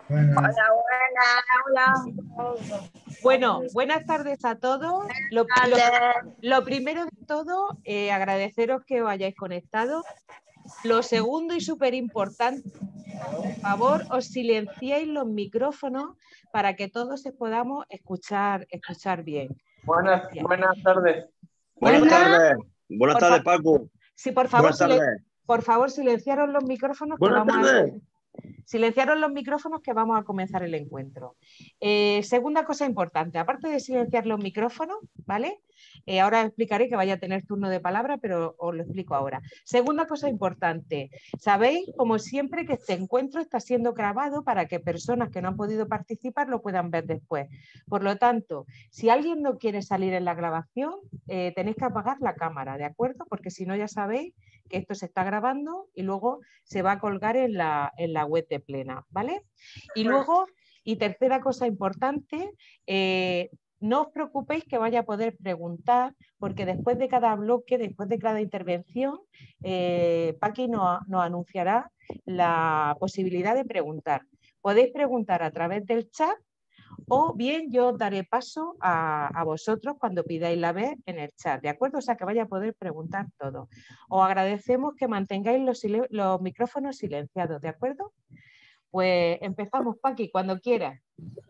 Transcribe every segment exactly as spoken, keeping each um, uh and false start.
Buenas. Hola, hola. Bueno, buenas tardes a todos. Lo, lo, lo primero de todo, eh, agradeceros que os hayáis conectado. Lo segundo y súper importante, por favor, os silenciéis los micrófonos para que todos se podamos escuchar, escuchar bien. Buenas, Gracias. buenas tardes. Buenas Buenas. tardes. Buenas Por tardes, fa- Paco. Sí, por favor, Buenas tardes. silen- por favor, silenciaros los micrófonos que Buenas vamos a... tardes. Silenciaros los micrófonos que vamos a comenzar el encuentro. Eh, segunda cosa importante, aparte de silenciar los micrófonos, ¿vale? Eh, ahora explicaré que vaya a tener turno de palabra, pero os lo explico ahora. Segunda cosa importante, sabéis, como siempre, que este encuentro está siendo grabado para que personas que no han podido participar lo puedan ver después. Por lo tanto, si alguien no quiere salir en la grabación, eh, tenéis que apagar la cámara, ¿de acuerdo? Porque si no ya sabéis que esto se está grabando y luego se va a colgar en la, en la web de Plena, ¿vale? Y luego, y tercera cosa importante, eh, no os preocupéis que vaya a poder preguntar, porque después de cada bloque, después de cada intervención, eh, Paqui nos, nos anunciará la posibilidad de preguntar. Podéis preguntar a través del chat o bien yo daré paso a, a vosotros cuando pidáis la vez en el chat, ¿de acuerdo? O sea, que vaya a poder preguntar todo. Os agradecemos que mantengáis los, los micrófonos silenciados, ¿de acuerdo? Pues empezamos, Paqui, cuando quieras.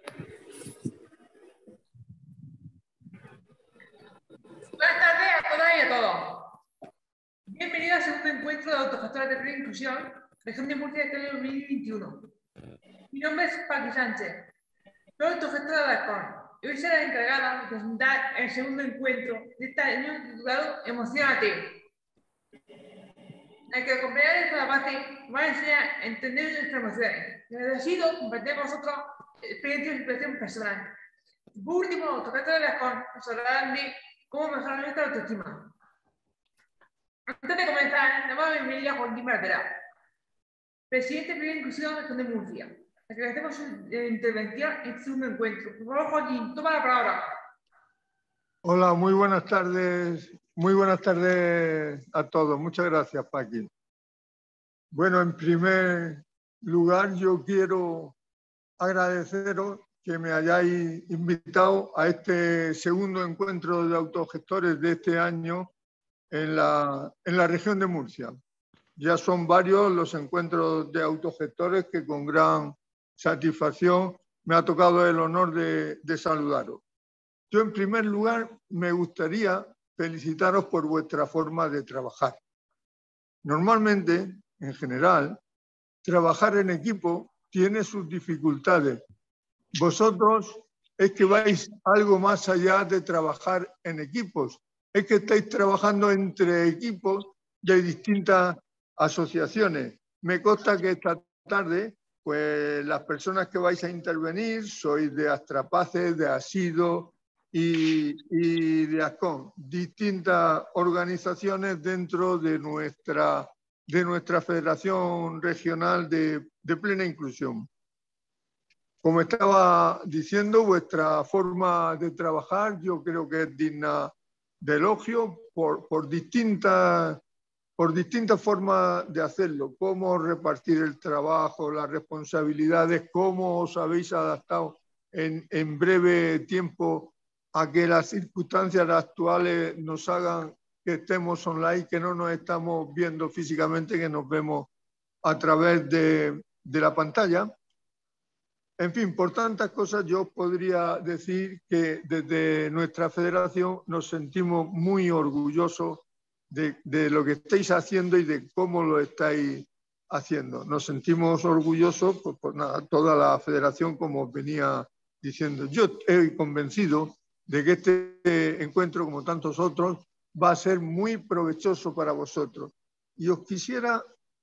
Buenas tardes a todas y a todos. Bienvenidos al segundo encuentro de autogestores de plena inclusión, región de Murcia de este dos mil veintiuno. Mi nombre es Paqui Sánchez, soy autogestora de Alarcón y hoy seré la encargada de presentar el segundo encuentro de este año titulado Emocionate, en el que acompañados de la base van a enseñar a entender nuestras emociones. Desde ha sido compartir con vosotros experiencias y expresión personal. Por último, autogestora de Alarcón nos hablarán de cómo mejorar nuestra autoestima. Antes de comenzar, damos la bienvenida a Joaquín Martera, presidente de Plena Inclusión de la Región de Murcia. Agradecemos su intervención en este segundo encuentro. Por favor, Joaquín, toma la palabra. Hola, muy buenas tardes. Muy buenas tardes a todos. Muchas gracias, Paqui. Bueno, en primer lugar, yo quiero agradeceros que me hayáis invitado a este segundo encuentro de autogestores de este año en la, en la región de Murcia. Ya son varios los encuentros de autogestores que con gran satisfacción me ha tocado el honor de, de saludaros. Yo, en primer lugar, me gustaría felicitaros por vuestra forma de trabajar. Normalmente, en general, trabajar en equipo tiene sus dificultades. Vosotros es que vais algo más allá de trabajar en equipos. Es que estáis trabajando entre equipos de distintas asociaciones. Me consta que esta tarde, pues las personas que vais a intervenir sois de Astrapaces, de Asido y, y de Ascón, distintas organizaciones dentro de nuestra, de nuestra Federación Regional de, de Plena Inclusión. Como estaba diciendo, vuestra forma de trabajar yo creo que es digna de elogio por, por, distintas, por distintas formas de hacerlo. Cómo repartir el trabajo, las responsabilidades, cómo os habéis adaptado en, en breve tiempo a que las circunstancias actuales nos hagan que estemos online, que no nos estamos viendo físicamente, que nos vemos a través de, de la pantalla. En fin, por tantas cosas yo os podría decir que desde nuestra federación nos sentimos muy orgullosos de, de lo que estáis haciendo y de cómo lo estáis haciendo. Nos sentimos orgullosos pues, por nada, toda la federación, como os venía diciendo. Yo estoy convencido de que este encuentro, como tantos otros, va a ser muy provechoso para vosotros. Y os quisiera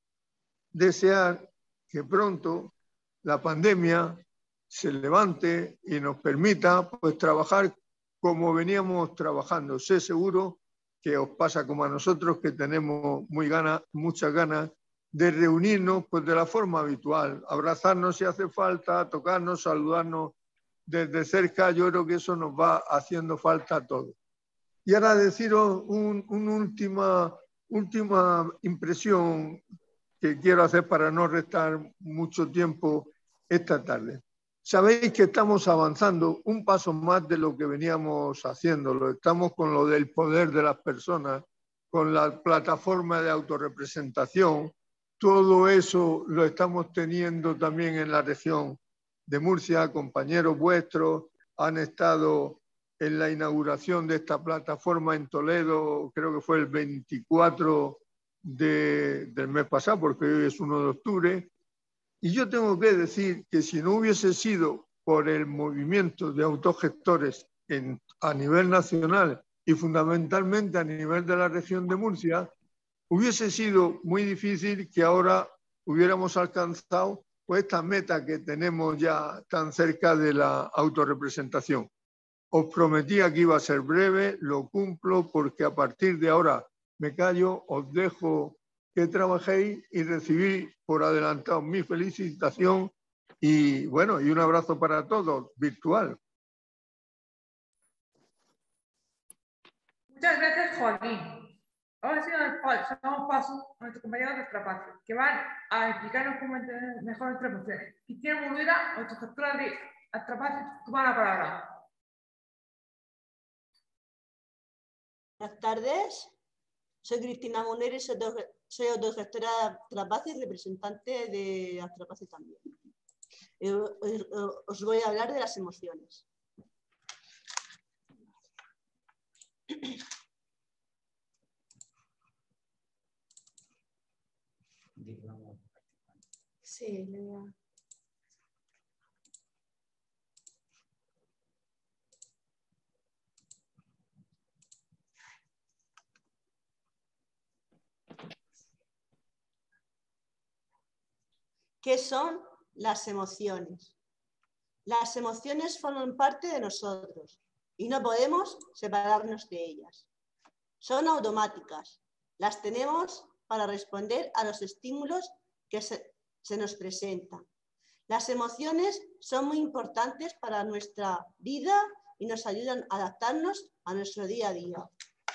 desear que pronto la pandemia se levante y nos permita pues, trabajar como veníamos trabajando. Sé seguro que os pasa como a nosotros, que tenemos muy ganas, muchas ganas de reunirnos pues, de la forma habitual, abrazarnos si hace falta, tocarnos, saludarnos desde cerca. Yo creo que eso nos va haciendo falta a todos. Y ahora deciros un, una última, última impresión que quiero hacer para no restar mucho tiempo esta tarde. Sabéis que estamos avanzando un paso más de lo que veníamos haciéndolo. Estamos con lo del poder de las personas, con la plataforma de autorrepresentación. Todo eso lo estamos teniendo también en la región de Murcia. Compañeros vuestros han estado en la inauguración de esta plataforma en Toledo, creo que fue el veinticuatro de, del mes pasado, porque hoy es uno de octubre. Y yo tengo que decir que si no hubiese sido por el movimiento de autogestores en, a nivel nacional y fundamentalmente a nivel de la región de Murcia, hubiese sido muy difícil que ahora hubiéramos alcanzado pues, esta meta que tenemos ya tan cerca de la autorrepresentación. Os prometía que iba a ser breve, lo cumplo porque a partir de ahora me callo, os dejo que trabajéis y recibí por adelantado mi felicitación y bueno, y un abrazo para todos, virtual. Muchas gracias, Joaquín. Ahora sí damos paso a nuestros compañeros de Trapace, que van a explicarnos cómo entender mejor nuestras emociones. Cristina Molera, nuestra gestora de Trapace, toma la palabra. Buenas tardes, soy Cristina Munera y soy, soy autogestora de Trapace y representante de Trapace también. Eh, os voy a hablar de las emociones. Sí, le voy a... ¿Qué son las emociones? Las emociones forman parte de nosotros y no podemos separarnos de ellas. Son automáticas. Las tenemos para responder a los estímulos que se, se nos presentan. Las emociones son muy importantes para nuestra vida y nos ayudan a adaptarnos a nuestro día a día.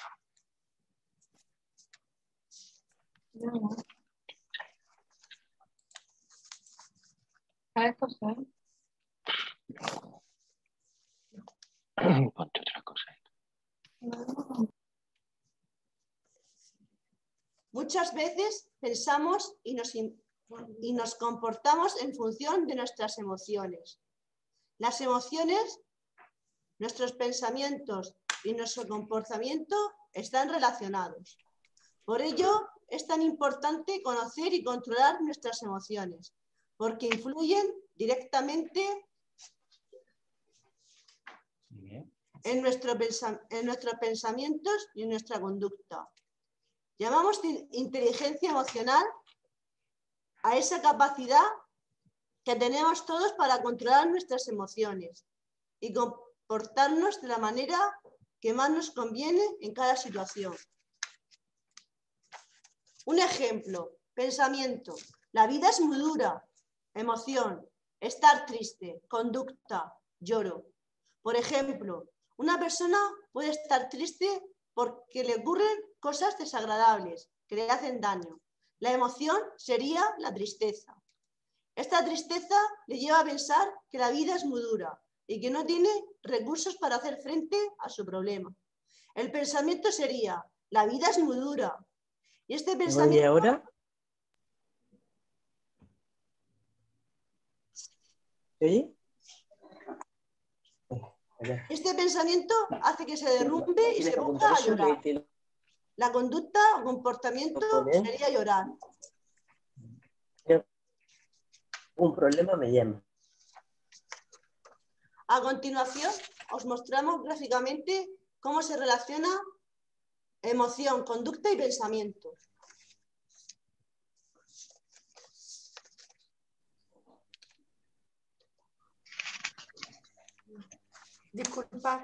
No. ¿Sabes cosa? Ponte otra cosa. No. Muchas veces pensamos y nos, y nos comportamos en función de nuestras emociones. Las emociones, nuestros pensamientos y nuestro comportamiento están relacionados. Por ello, es tan importante conocer y controlar nuestras emociones, porque influyen directamente en, nuestro en nuestros pensamientos y en nuestra conducta. Llamamos inteligencia emocional a esa capacidad que tenemos todos para controlar nuestras emociones y comportarnos de la manera que más nos conviene en cada situación. Un ejemplo, pensamiento. La vida es muy dura. Emoción, estar triste. Conducta, lloro. Por ejemplo, una persona puede estar triste porque le ocurren cosas desagradables que le hacen daño. La emoción sería la tristeza. Esta tristeza le lleva a pensar que la vida es muy dura y que no tiene recursos para hacer frente a su problema. El pensamiento sería, la vida es muy dura. Y este pensamiento... ¿Y ahora? ¿Sí? Este pensamiento hace que se derrumbe y se ponga a llorar. La conducta o comportamiento sería llorar. Un problema me llama. A continuación, os mostramos gráficamente cómo se relaciona emoción, conducta y pensamiento. Disculpad.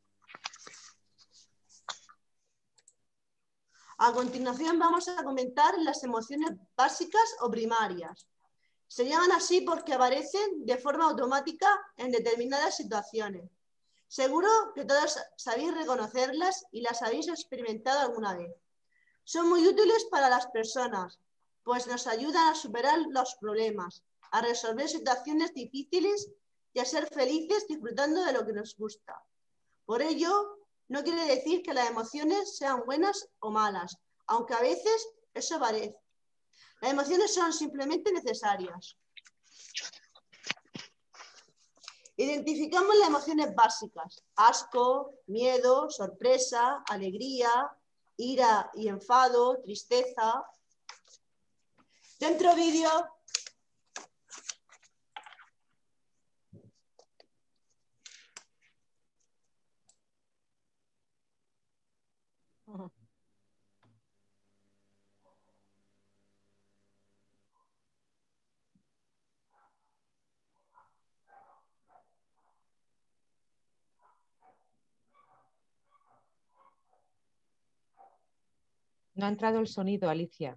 A continuación vamos a comentar las emociones básicas o primarias. Se llaman así porque aparecen de forma automática en determinadas situaciones. Seguro que todos sabéis reconocerlas y las habéis experimentado alguna vez. Son muy útiles para las personas, pues nos ayudan a superar los problemas a resolver situaciones difíciles y a ser felices disfrutando de lo que nos gusta. Por ello, no quiere decir que las emociones sean buenas o malas, aunque a veces eso parece. Las emociones son simplemente necesarias. Identificamos las emociones básicas: asco, miedo, sorpresa, alegría, ira y enfado, tristeza. Dentro vídeo. No ha entrado el sonido, Alicia.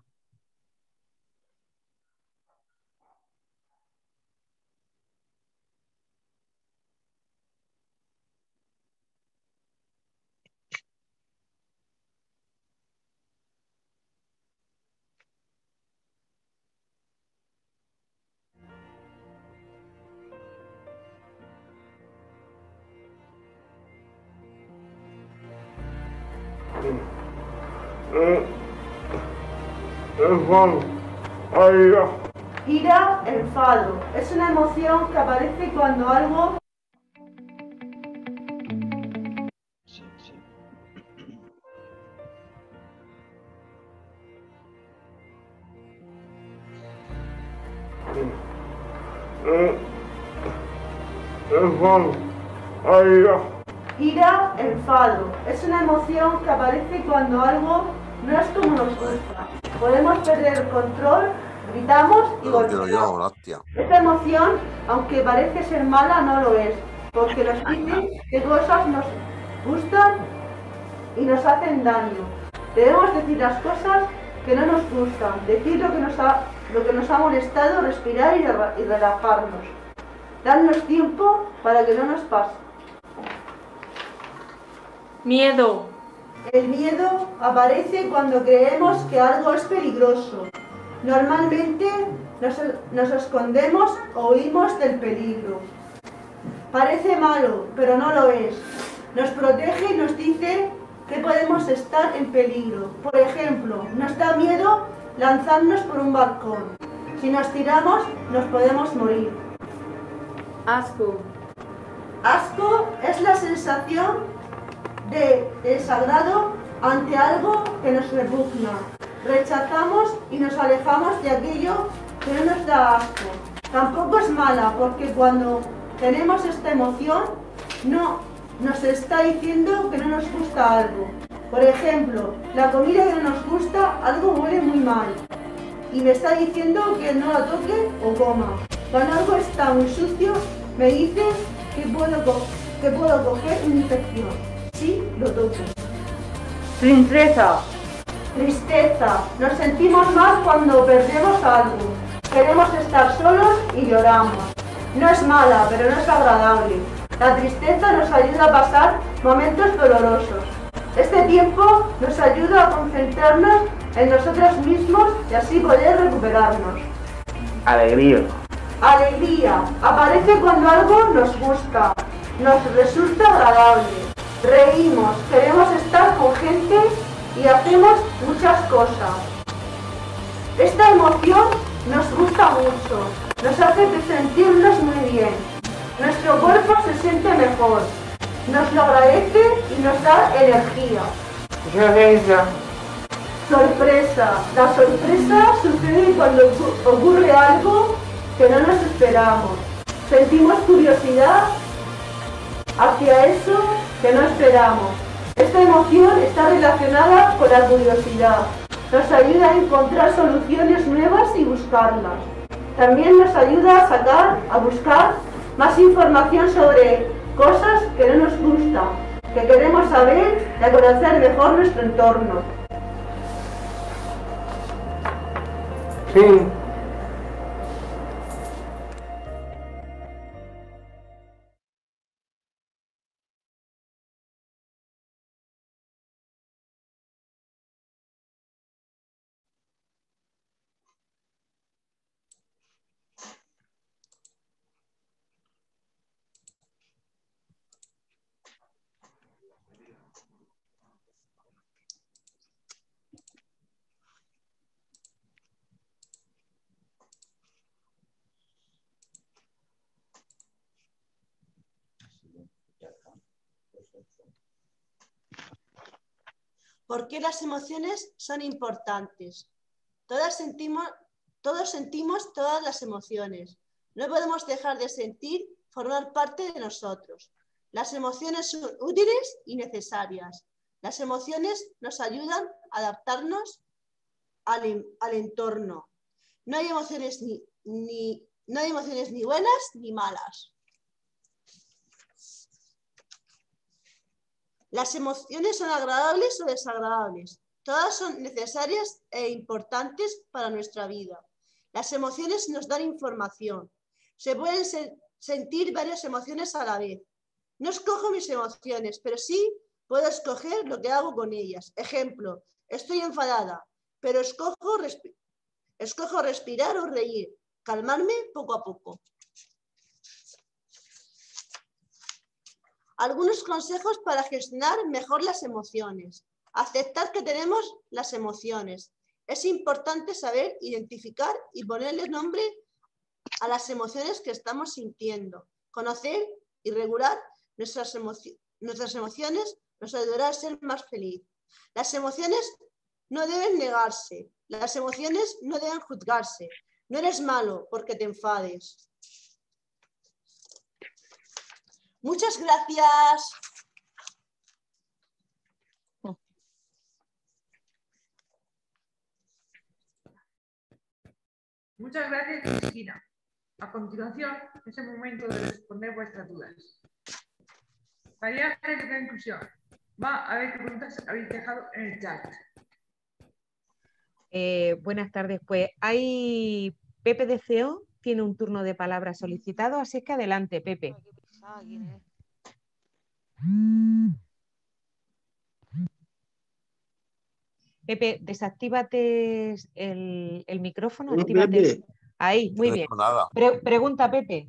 Ira, enfado. Es una emoción que aparece cuando algo... Ira, enfado. Es una emoción que aparece cuando algo no es como nos gusta. Podemos perder el control, gritamos y golpeamos. Esta emoción, aunque parece ser mala, no lo es, porque nos dice qué cosas nos gustan y nos hacen daño. Debemos decir las cosas que no nos gustan, decir lo que nos ha, lo que nos ha molestado, respirar y, y relajarnos. Darnos tiempo para que no nos pase. Miedo. El miedo aparece cuando creemos que algo es peligroso. Normalmente nos, nos escondemos o huimos del peligro. Parece malo, pero no lo es. Nos protege y nos dice que podemos estar en peligro. Por ejemplo, nos da miedo lanzarnos por un balcón. Si nos tiramos, nos podemos morir. Asco. Asco es la sensación de desagrado ante algo que nos repugna. Rechazamos y nos alejamos de aquello que no nos da asco. Tampoco es mala, porque cuando tenemos esta emoción no nos está diciendo que no nos gusta algo. Por ejemplo, la comida que no nos gusta, algo huele muy mal y me está diciendo que no la toque o coma. Cuando algo está muy sucio, me dice que puedo, co que puedo coger una infección. Sí, lo toco. Tristeza. Tristeza. Nos sentimos mal cuando perdemos algo. Queremos estar solos y lloramos. No es mala, pero no es agradable. La tristeza nos ayuda a pasar momentos dolorosos. Este tiempo nos ayuda a concentrarnos en nosotros mismos y así poder recuperarnos. Alegría. Alegría. Aparece cuando algo nos gusta, nos resulta agradable. Reímos, queremos estar con gente y hacemos muchas cosas. Esta emoción nos gusta mucho, nos hace sentirnos muy bien. Nuestro cuerpo se siente mejor, nos lo agradece y nos da energía. Sorpresa. Sorpresa. La sorpresa sucede cuando ocurre algo que no nos esperamos. Sentimos curiosidad hacia eso que no esperamos. Esta emoción está relacionada con la curiosidad. Nos ayuda a encontrar soluciones nuevas y buscarlas. También nos ayuda a sacar, a buscar más información sobre cosas que no nos gustan, que queremos saber y a conocer mejor nuestro entorno. Sí. ¿Por qué las emociones son importantes? Todas sentimos, todos sentimos todas las emociones. No podemos dejar de sentir, formar parte de nosotros. Las emociones son útiles y necesarias. Las emociones nos ayudan a adaptarnos al, al entorno. No hay emociones ni, ni, no hay emociones ni buenas ni malas. Las emociones son agradables o desagradables. Todas son necesarias e importantes para nuestra vida. Las emociones nos dan información. Se pueden se sentir varias emociones a la vez. No escojo mis emociones, pero sí puedo escoger lo que hago con ellas. Ejemplo, estoy enfadada, pero escojo, resp escojo respirar o reír, calmarme poco a poco. Algunos consejos para gestionar mejor las emociones. Aceptar que tenemos las emociones. Es importante saber identificar y ponerle nombre a las emociones que estamos sintiendo. Conocer y regular nuestras, emoci- nuestras emociones nos ayudará a ser más feliz. Las emociones no deben negarse. Las emociones no deben juzgarse. No eres malo porque te enfades. Muchas gracias. Muchas gracias, Cristina. A continuación, es el momento de responder vuestras dudas. María Ángeles de Inclusión. Va a ver qué preguntas habéis dejado en el chat. Eh, buenas tardes. Pues hay Pepe de C E O, tiene un turno de palabra solicitado, así es que adelante, Pepe. Pepe, desactívate el, el micrófono, No, actívate. Pepe. Ahí, muy No bien. oigo nada. Pre- pregunta, Pepe.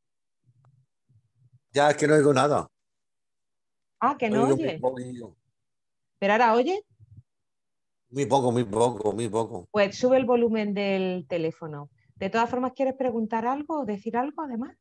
Ya, es que no oigo nada. Ah, que no Oigo muy oye. poquillo. ¿Pero ahora oye? Muy poco, muy poco, muy poco. Pues sube el volumen del teléfono. De todas formas, ¿quieres preguntar algo o decir algo además?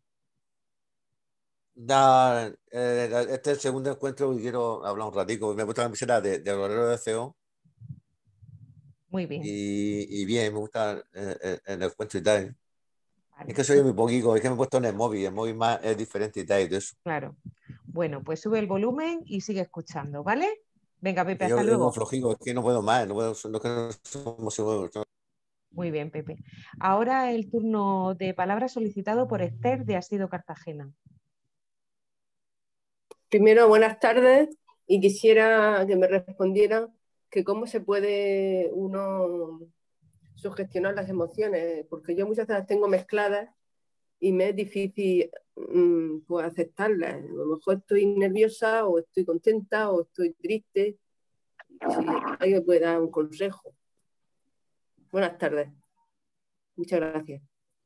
Da, eh, este es el segundo encuentro y quiero hablar un ratico. Me gusta la camiseta de, de Obrero de C E O. Muy bien. Y, y bien, me gusta eh, eh, el encuentro y tal. Vale. Es que soy muy poquito, es que me he puesto en el móvil, el móvil más es diferente y tal y todo eso. Claro. Bueno, pues sube el volumen y sigue escuchando, ¿vale? Venga, Pepe, Que yo hasta vengo luego. flojico, es que no puedo más, no puedo, no, que no somos seguros. Muy bien, Pepe. Ahora el turno de palabra solicitado por Esther de Asido Cartagena. Primero, buenas tardes y quisiera que me respondieran que cómo se puede uno sugestionar las emociones, porque yo muchas veces las tengo mezcladas y me es difícil mmm, pues aceptarlas. A lo mejor estoy nerviosa o estoy contenta o estoy triste. Si alguien me puede dar un consejo. Buenas tardes. Muchas gracias.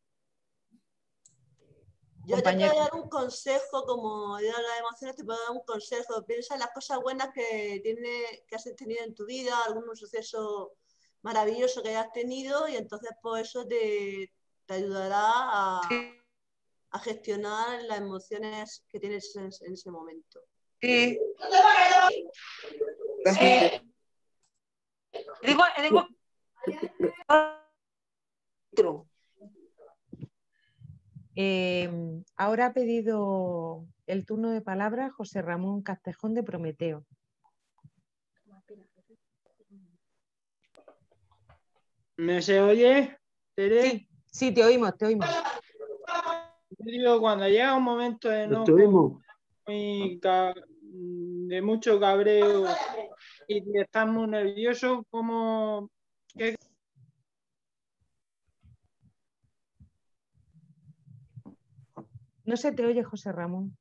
Yo Compañero. te puedo dar un consejo, como de las emociones, te puedo dar un consejo. Piensa en las cosas buenas que, tiene, que has tenido en tu vida, algún suceso maravilloso que hayas tenido, y entonces pues eso te, te ayudará a, a gestionar las emociones que tienes en, en ese momento. Sí. Gracias. Digo, digo... Eh, ahora ha pedido el turno de palabra José Ramón Castejón de Prometeo. ¿Me se oye, Tere? Sí, sí, te oímos, te oímos. Yo digo, cuando llega un momento de enojo, muy ca- de mucho cabreo y que estás muy nervioso, ¿cómo? ¿Qué? No se te oye, José Ramón.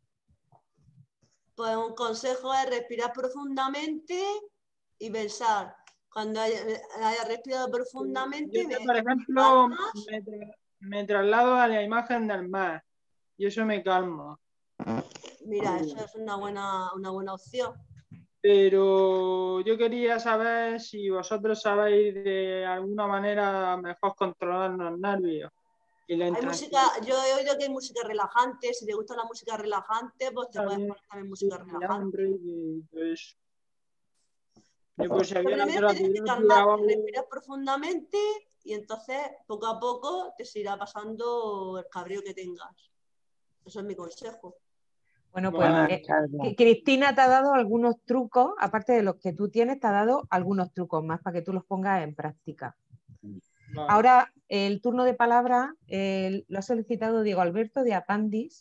Pues un consejo es respirar profundamente y pensar. Cuando haya, haya respirado profundamente, Yo, me, por ejemplo, me, tra- me traslado a la imagen del mar y eso me calma. mira, eso es una buena, una buena opción. Pero yo quería saber si vosotros sabéis de alguna manera mejor controlar los nervios. Y la Hay música, yo he oído que hay música relajante, si te gusta la música relajante, pues te puedes poner también música relajante. Y todo eso. Después Pero había primero otra tienes que calmar, respiras profundamente y entonces poco a poco te se irá pasando el cabreo que tengas. Eso es mi consejo. Bueno, pues eh, Cristina te ha dado algunos trucos, aparte de los que tú tienes, te ha dado algunos trucos más para que tú los pongas en práctica. Vale. Ahora, el turno de palabra eh, lo ha solicitado Diego Alberto de Apandis.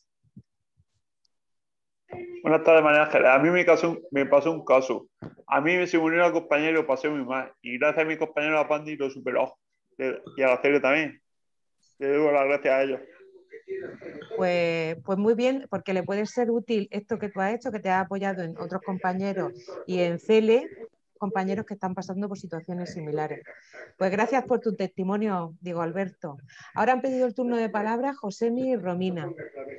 Buenas tardes, María Ángeles. A mí me pasó, un, me pasó un caso. A mí me se murió el compañero, pasé muy mal. Y gracias a mi compañero Apandis lo superó. Y a la serie también. Le doy las gracias a ellos. Pues, pues muy bien, porque le puede ser útil esto que tú has hecho, que te ha apoyado en otros compañeros y en C L E, compañeros que están pasando por situaciones similares. Pues gracias por tu testimonio, Diego Alberto. Ahora han pedido el turno de palabra Josemi y Romina.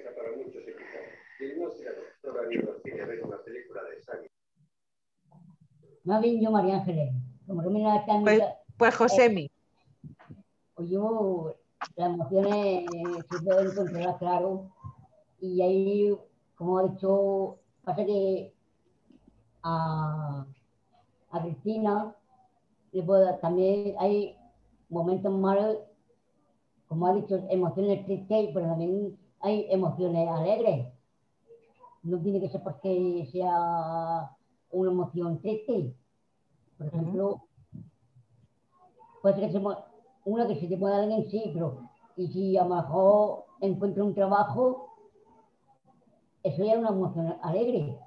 Más bien yo, María Ángeles. Como Romina está en pues, mi... pues Josemi. Eh, pues yo las emociones se pueden controlar, claro. Y ahí, como ha dicho, pasa que a, a Cristina le puedo, también hay momentos malos, como ha dicho, emociones tristes, pero también hay emociones alegres. No tiene que ser porque sea una emoción triste. Por ejemplo, uh-huh. puede ser que se, una que se te pueda dar alguien, sí, pero y si a lo mejor encuentro un trabajo, eso ya es una emoción alegre.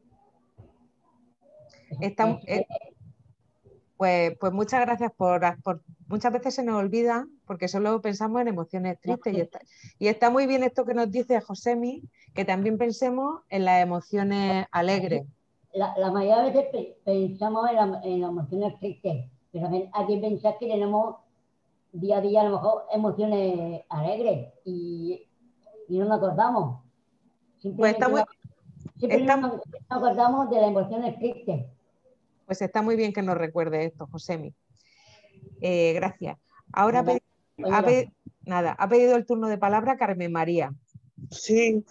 Está, eh, pues, pues muchas gracias por, por... Muchas veces se nos olvida porque solo pensamos en emociones tristes y está, y está muy bien esto que nos dice Josemi, que también pensemos en las emociones alegres. La, la mayoría de veces pensamos en, la, en las emociones tristes, pero también hay que pensar que tenemos día a día a lo mejor emociones alegres y, y no nos acordamos. Simplemente pues está muy, simplemente está, nos acordamos de las emociones tristes. Pues está muy bien que nos recuerde esto, Josemi. Eh, gracias. Ahora nada, ha, pedido, ha, pedido, nada, ha pedido el turno de palabra Carmen María. Sí.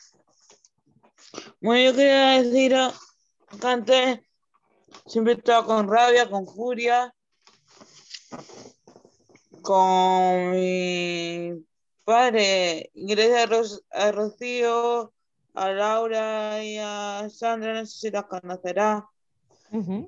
Bueno, yo quería decir que antes siempre estaba con rabia, con furia, con mi padre, gracias a, Ro a Rocío, a Laura y a Sandra, no sé si las conocerá. Uh-huh.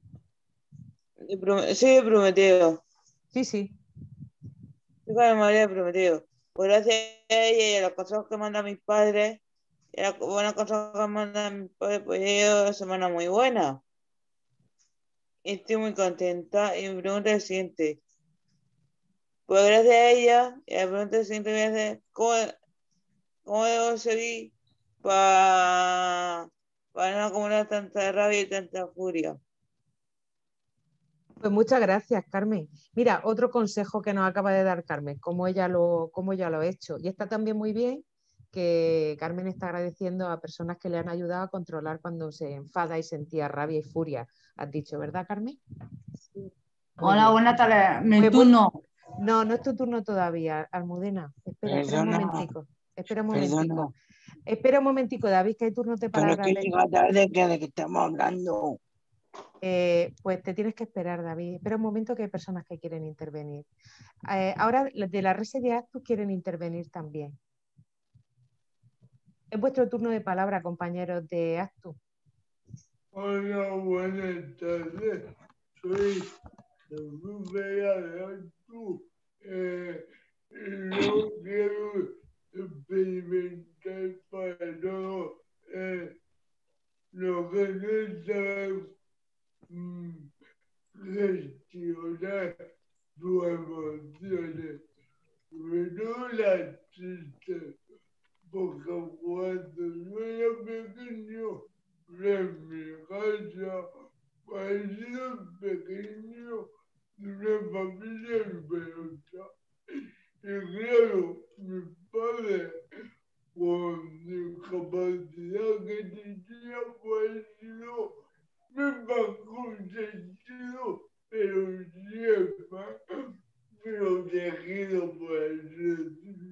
Sí, prometido. Sí, sí. Sí, con María prometido. Pues gracias a ella y a los consejos que mandan mis padres, y a los buenos consejos que mandan mis padres, pues he ido una semana muy buena. Y estoy muy contenta. Y mi pregunta es la siguiente. Pues gracias a ella, y la pregunta siguiente voy a hacer, ¿cómo, cómo debo seguir para, para no acumular tanta rabia y tanta furia? Pues muchas gracias, Carmen. Mira, otro consejo que nos acaba de dar Carmen, cómo ella lo, cómo ella lo ha hecho. Y está también muy bien que Carmen está agradeciendo a personas que le han ayudado a controlar cuando se enfada y sentía rabia y furia. Has dicho, ¿verdad, Carmen? Sí. Hola, buenas tardes. Mi pues, turno. No, no es tu turno todavía, Almudena. Espera, espera un momentico. Espera un momentico. Perdona. Espera un momentico, David, que hay turnos de palabra. Pero es que llega tarde, que de qué estamos hablando. Eh, pues te tienes que esperar, David. Espera un momento que hay personas que quieren intervenir. Eh, ahora, de la red de Actus quieren intervenir también. Es vuestro turno de palabra, compañeros de Actus. Hola, buenas tardes. Soy el grupo de Actus. Eh, yo quiero experimentar para todo eh, lo que no sabe mm, gestionar tus emociones, sobre todo la tristeza, porque cuando yo era pequeño, en mi casa, cuando era pequeño, de una familia numerosa, y claro, mi padre, con la capacidad que tenía, pues no me ha consentido, pero siempre protegido por el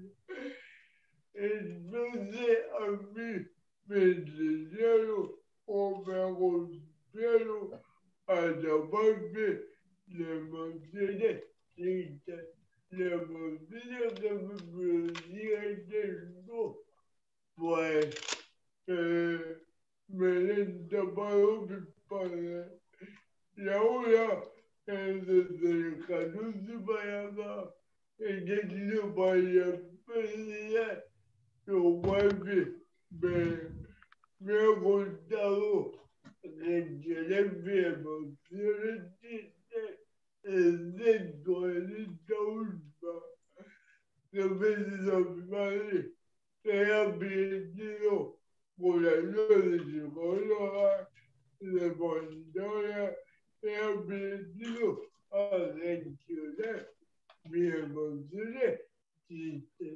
la emoción que me producía esto, pues eh, me han tapado mis padres. Y ahora, eh, desde el catorce para acá, he tenido varias pérdidas, lo cual me, me, me ha costado gestionar mis emociones tristes, excepto en esta última, que me he sido mi madre, que he aprendido con la ayuda de psicóloga, de monitora, he aprendido a gestionar mis emociones tristes.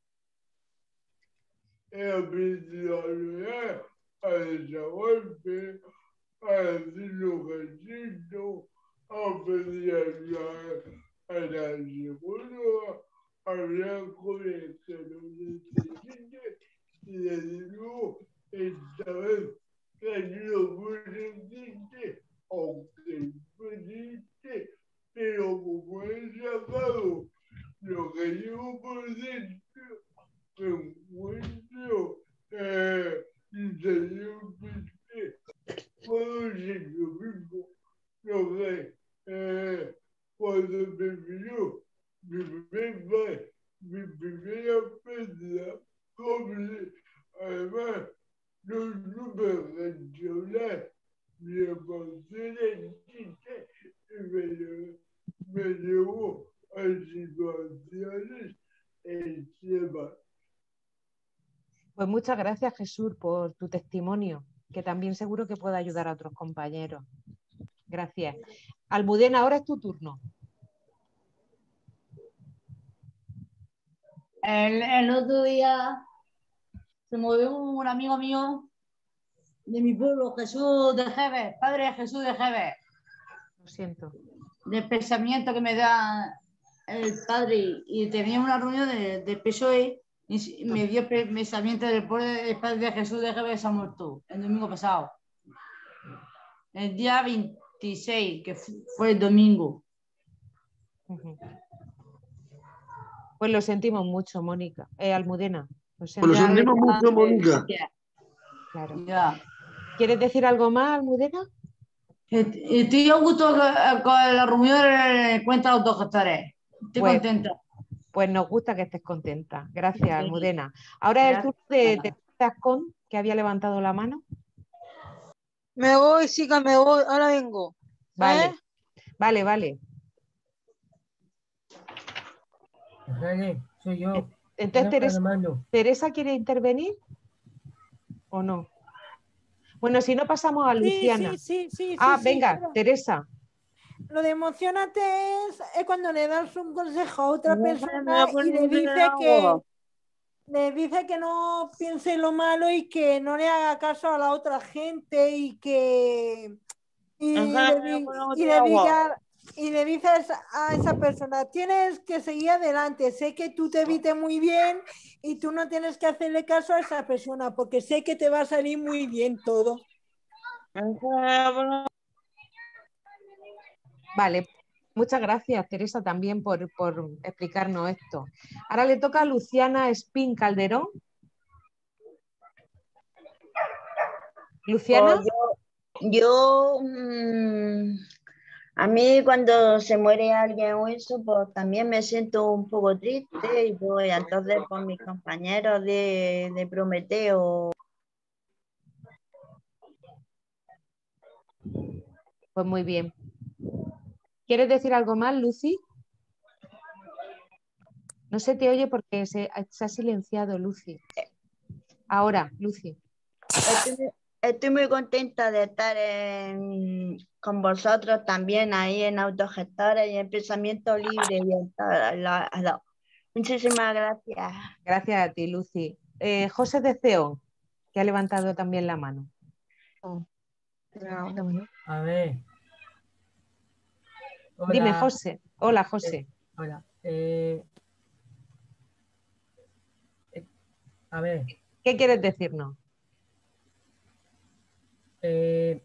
He aprendido a llorar, a desahogarme, a decir lo que siento, a pedir ayuda a la psicóloga, a hablar con el que lo necesite y desde luego esta vez que ha sido muy reciente, aunque fue triste, pero como he sacado lo que llevo por dentro, me encuentro eh, interiormente, puedo ser lo mismo, lo que eh, cuando me vino mi primera, mi primera pérdida doble, además no supe gestionar mis emociones tristes y me, lle- me llevó a situaciones extremas. Pues muchas gracias, Jesús, por tu testimonio, que también seguro que puede ayudar a otros compañeros. Gracias. Almudena, ahora es tu turno. El, el otro día se murió un amigo mío de mi pueblo, Jesús de Jebe, padre Jesús de Jebe. Lo siento. Del pensamiento que me da el padre, y tenía una reunión de, de P S O E y me dio pensamiento del padre, el padre de Jesús de Jebe se ha muerto el domingo pasado. El día veintiséis, que fue el domingo. Uh-huh. Pues lo sentimos mucho, Mónica. Eh, Almudena. Lo Pues lo sentimos mucho, Mónica. Claro. Ya. ¿Quieres decir algo más, Almudena? Estoy a gusto con la reunión de cuentas autogestores. Estoy pues, contenta. Pues nos gusta que estés contenta. Gracias, Almudena. Ahora es el turno de Teresa Ascón, que había levantado la mano. Me voy, chica, me voy. Ahora vengo. Vale, ¿Eh? vale, vale. Vale, soy yo. Entonces, Teresa, ¿Teresa quiere intervenir o no? Bueno, si no pasamos a Luciana. Sí, sí, sí, sí, ah, sí, venga, sí, pero Teresa. Lo de emocionate es, es cuando le das un consejo a otra Me persona voy a y le poner dice agua. que le dice que no piense lo malo y que no le haga caso a la otra gente y que y, Ajá, le, me di- voy a y poner le agua. diga y le dices a esa persona, tienes que seguir adelante, sé que tú te viste muy bien y tú no tienes que hacerle caso a esa persona porque sé que te va a salir muy bien todo. Vale, muchas gracias, Teresa, también por, por explicarnos esto. Ahora le toca a Luciana Espín Calderón. Luciana. Pues yo, yo mmm, a mí cuando se muere alguien o eso, pues también me siento un poco triste y pues entonces pues mis compañeros de, de Prometeo. Pues muy bien. ¿Quieres decir algo más, Lucy? No se te oye porque se, se ha silenciado, Lucy. Ahora, Lucy. Estoy, estoy muy contenta de estar en, con vosotros también ahí en Autogestores y en Pensamiento Libre. Y en todo, lo, lo. Muchísimas gracias. Gracias a ti, Lucy. Eh, José de Ceón, que ha levantado también la mano. A ver. Hola. Dime, José. Hola, José. Eh, hola. Eh, eh, a ver. ¿Qué quieres decirnos? Eh,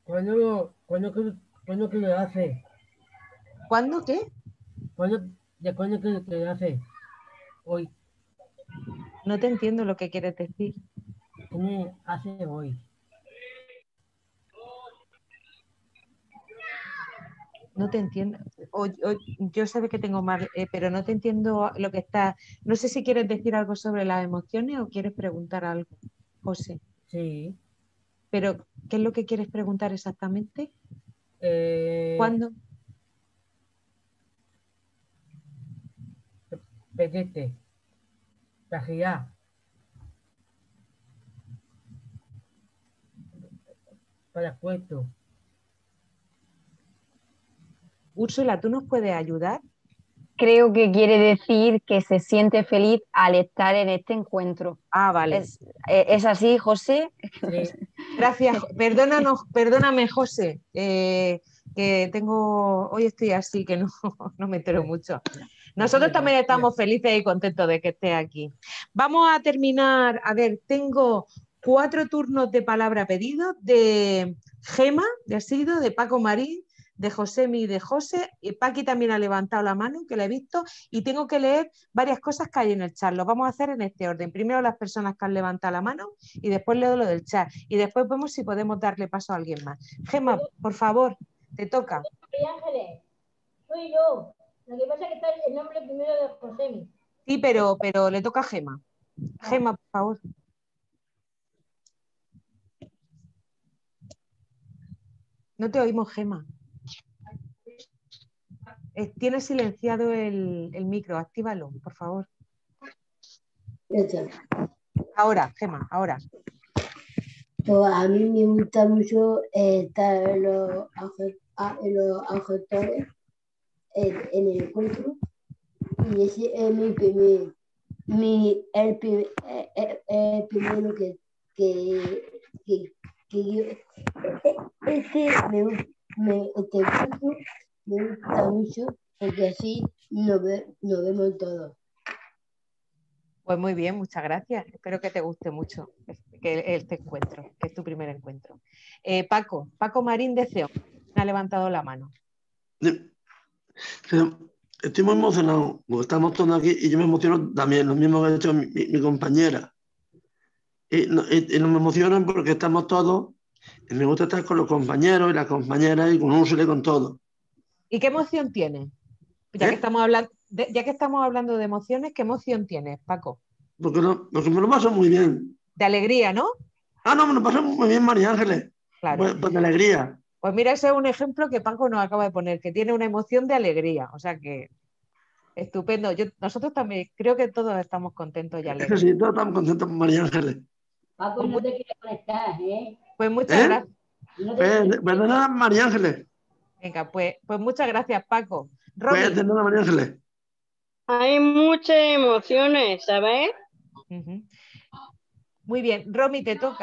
¿Cuándo, cuándo, que- cuándo que lo hace? ¿Cuándo qué? ¿Cuándo, ¿De cuándo que, que lo hace? Hoy. No te entiendo lo que quieres decir. ¿Qué hace hoy? No te entiendo. O- o- yo sé que tengo mal, eh, pero no te entiendo lo que está. No sé si quieres decir algo sobre las emociones o quieres preguntar algo, José. Sí. Pero, ¿qué es lo que quieres preguntar exactamente? Eh, ¿Cuándo? Petete. Tajía. Para puesto. Úrsula, ¿tú nos puedes ayudar? Creo que quiere decir que se siente feliz al estar en este encuentro. Ah, vale. ¿Es, eh, ¿es así, José? Sí. Gracias. Perdónanos, perdóname, José, eh, que tengo, hoy estoy así, que no, no me entero mucho. Nosotros también estamos felices y contentos de que estés aquí. Vamos a terminar, a ver, tengo cuatro turnos de palabra pedidos de Gema, de Asido, de Paco Marín, de Josemi y de José. Y Paqui también ha levantado la mano, que la he visto, y tengo que leer varias cosas que hay en el chat. Lo vamos a hacer en este orden. Primero las personas que han levantado la mano y después leo lo del chat. Y después vemos si podemos darle paso a alguien más. Gema, por favor, te toca. María Ángeles, soy yo. Lo que pasa es que está el nombre primero de Josemi. Sí, pero, pero le toca a Gema. Gema, por favor. No te oímos, Gema. Eh, Tienes silenciado el, el micro, actívalo, por favor. Ahora, Gema, ahora. Pues a mí me gusta mucho eh, estar en los, aje- a- en los agitadores, en, en el encuentro, y ese es mi primer, mi, el, primer, eh, eh, el primero que, que, que, que yo, este me, gu- me, este encuentro me gusta mucho porque así nos, ve, nos vemos todos. Pues muy bien, muchas gracias. Espero que te guste mucho que este encuentro, que es tu primer encuentro. Eh, Paco, Paco Marín de C E O, me ha levantado la mano. Pero estoy muy emocionado, porque estamos todos aquí y yo me emociono también, lo mismo que ha hecho mi, mi- mi compañera. Y, no- y- y nos emocionan porque estamos todos, y me gusta estar con los compañeros y las compañeras y con Úrsula y con todo. ¿Y qué emoción tienes? Ya, ¿Eh? que estamos hablando, de, ya que estamos hablando de emociones, ¿qué emoción tienes, Paco? Porque, no- porque me lo paso muy bien. De alegría, ¿no? Ah, no, me lo paso muy bien, María Ángeles. Claro. Pues, pues de alegría. Pues mira, ese es un ejemplo que Paco nos acaba de poner, que tiene una emoción de alegría. O sea que estupendo. Yo, nosotros también creo que todos estamos contentos y Es que alegres. sí, todos estamos contentos con María Ángeles. Paco, no te quiere conectar, ¿eh? Pues muchas ¿Eh? gracias. No te Pues, quiere- de- pues de nada, María Ángeles. Venga, pues, pues muchas gracias, Paco. Pues Romy. de nada, María Ángeles. Hay muchas emociones, ¿sabes? Ujú. Muy bien, Romy, te toca.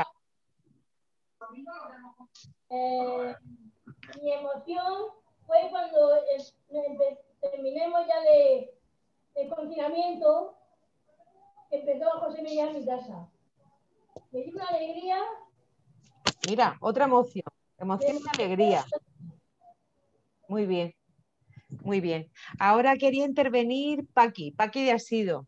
Eh, mi emoción fue cuando eh, empe- terminemos ya de, de confinamiento, que empezó José Miguel en mi casa. Me dio una alegría. Mira, otra emoción. Emoción de alegría. Muy bien, muy bien. Ahora quería intervenir Paqui, Paqui de Asido.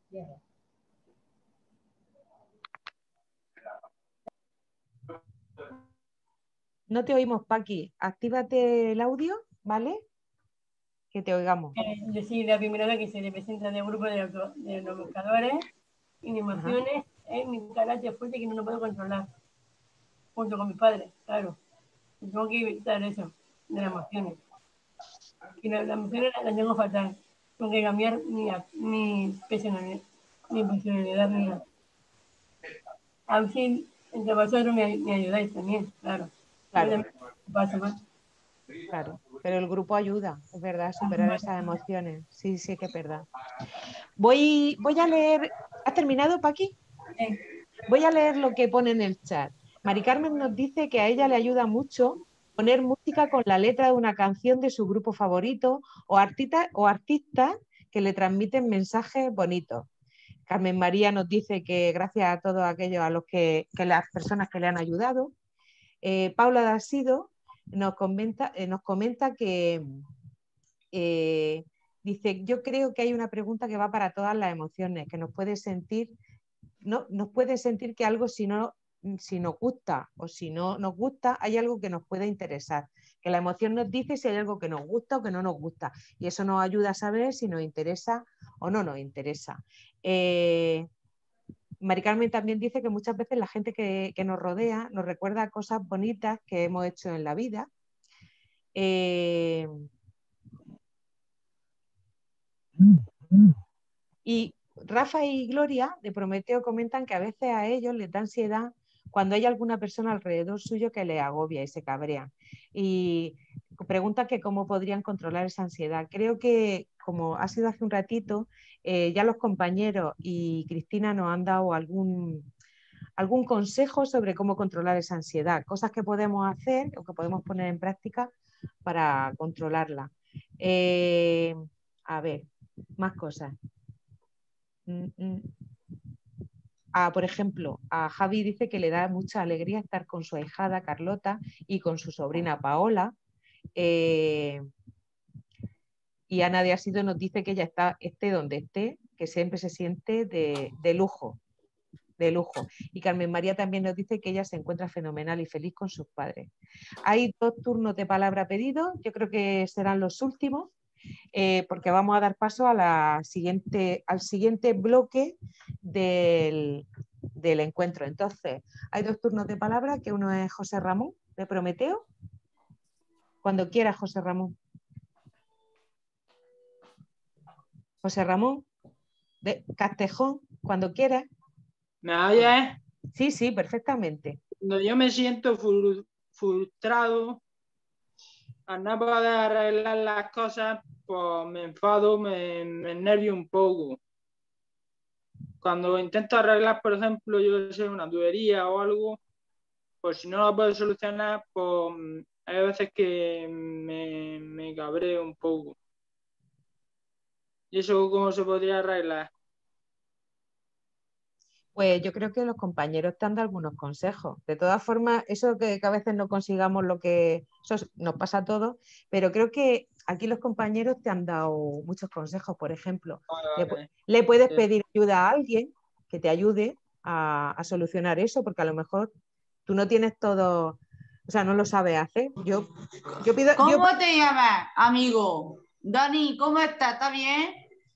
No te oímos, Paqui. Actívate el audio, ¿vale? Que te oigamos. Eh, yo soy la primera vez que se representa del grupo de, los- de los buscadores y mi emoción es, es mi carácter fuerte que no lo puedo controlar, junto con mi padre, claro. Y tengo que evitar eso, de las emociones. Y la- las emociones las tengo fatal. Tengo que cambiar mi, mi personalidad, mi personalidad mía. A ver si entre vosotros me, me ayudáis también, claro. Claro. Yo también paso mal. Claro, pero el grupo ayuda, es verdad, a superar esas emociones. Sí, sí que es verdad. Voy, voy a leer. ¿Has terminado, Paqui? Voy a leer lo que pone en el chat. Mari Carmen nos dice que a ella le ayuda mucho poner música con la letra de una canción de su grupo favorito o artistas o artistas que le transmiten mensajes bonitos. Carmen María nos dice que gracias a todos aquellos a los que, que las personas que le han ayudado. Eh, Paula Dasido nos comenta, eh, nos comenta que eh, dice, yo creo que hay una pregunta que va para todas las emociones, que nos puede sentir, no, nos puede sentir que algo si no, si nos gusta o si no nos gusta, hay algo que nos puede interesar. Que la emoción nos dice si hay algo que nos gusta o que no nos gusta. Y eso nos ayuda a saber si nos interesa o no nos interesa. Eh, Mari Carmen también dice que muchas veces la gente que, que nos rodea nos recuerda cosas bonitas que hemos hecho en la vida. Eh, y Rafa y Gloria de Prometeo comentan que a veces a ellos les da ansiedad cuando hay alguna persona alrededor suyo que les agobia y se cabrea. Y pregunta que cómo podrían controlar esa ansiedad. Creo que, como ha sido hace un ratito, eh, ya los compañeros y Cristina nos han dado algún, algún consejo sobre cómo controlar esa ansiedad, cosas que podemos hacer o que podemos poner en práctica para controlarla. Eh, a ver, más cosas. Mm, mm. Ah, por ejemplo, a Javi dice que le da mucha alegría estar con su ahijada Carlota y con su sobrina Paola. Eh, y Ana de Asido nos dice que ella está, esté donde esté, que siempre se siente de, de lujo, de lujo. Y Carmen María también nos dice que ella se encuentra fenomenal y feliz con sus padres. Hay dos turnos de palabra pedidos, yo creo que serán los últimos. Eh, porque vamos a dar paso a la siguiente, al siguiente bloque del, del encuentro. Entonces, hay dos turnos de palabra, que uno es José Ramón, de Prometeo. Cuando quiera, José Ramón. José Ramón, de Castejón, cuando quiera. ¿Me oyes? Sí, sí, perfectamente. Cuando yo me siento frustrado, al no poder arreglar las cosas, pues me enfado, me, me enervio un poco. Cuando intento arreglar, por ejemplo, yo sé, una tubería o algo, pues si no lo puedo solucionar, pues hay veces que me, me cabreo un poco. ¿Y eso cómo se podría arreglar? Pues yo creo que los compañeros te han dado algunos consejos. De todas formas, eso que, que a veces no consigamos lo que... Eso nos pasa a todos, pero creo que aquí los compañeros te han dado muchos consejos. Por ejemplo, Vale, le, le puedes sí. pedir ayuda a alguien que te ayude a, a solucionar eso, porque a lo mejor tú no tienes todo... O sea, no lo sabes hacer. Yo, yo pido... ¿Cómo yo... te llamas, amigo? Dani, ¿cómo estás? ¿Está bien?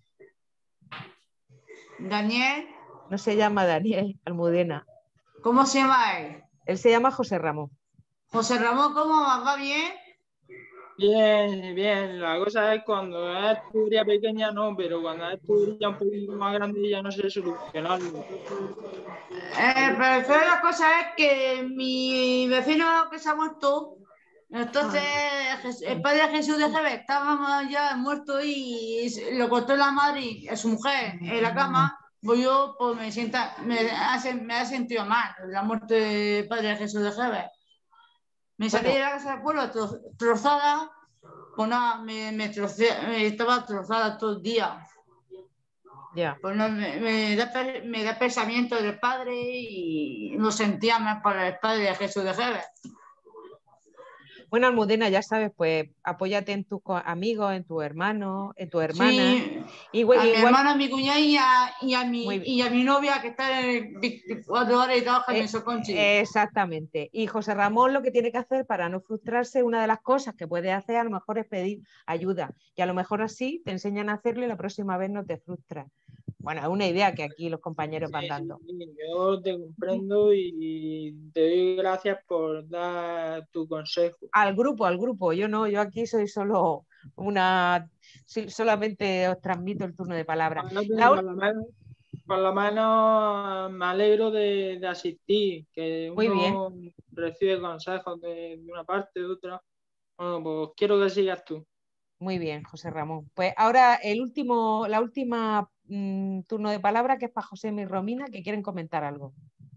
Daniel. No se llama Daniel Almudena. ¿Cómo se llama él? Él se llama José Ramón. José Ramón, ¿cómo va? ¿Va bien? Bien, bien. La cosa es cuando es tubería pequeña no, pero cuando es tubería un poquito más grande ya no sé solucionarlo. Eh, pero pero la cosa es que mi vecino que se ha muerto, entonces el padre de Jesús de Jebe estaba ya muerto y lo cortó la madre a su mujer en la cama. Pues yo pues me sienta, me ha, me ha sentido mal la muerte del padre de Jesús de Jebe. Me salí de la casa del pueblo tro, trozada, pues nada, me, me trocé, me estaba trozada todo el día. Yeah. Pues no, me, me, da, me da pensamiento del padre y no sentía más por el padre de Jesús de Jebe. Bueno, Almudena, ya sabes, pues apóyate en tus amigos, en tu hermano, en tu hermana. Sí, igual, a mi igual... hermana, a mi cuñada y a, y, a mi, y a mi novia que está en veinticuatro horas y trabaja en eh, el Soconchi. Exactamente. Y José Ramón lo que tiene que hacer para no frustrarse, una de las cosas que puede hacer a lo mejor es pedir ayuda. Y a lo mejor así te enseñan a hacerlo y la próxima vez no te frustras. Bueno, es una idea que aquí los compañeros van dando. Sí, yo te comprendo y te doy gracias por dar tu consejo. Al grupo, al grupo. Yo no, yo aquí soy solo una... Solamente os transmito el turno de palabra. La... Por, lo menos, por lo menos me alegro de, de asistir, que Muy uno bien. recibe consejos de, de una parte, de otra. Bueno, pues quiero que sigas tú. Muy bien, José Ramón. Pues ahora el último, la última mmm, turno de palabra, que es para José y Romina, que quieren comentar algo.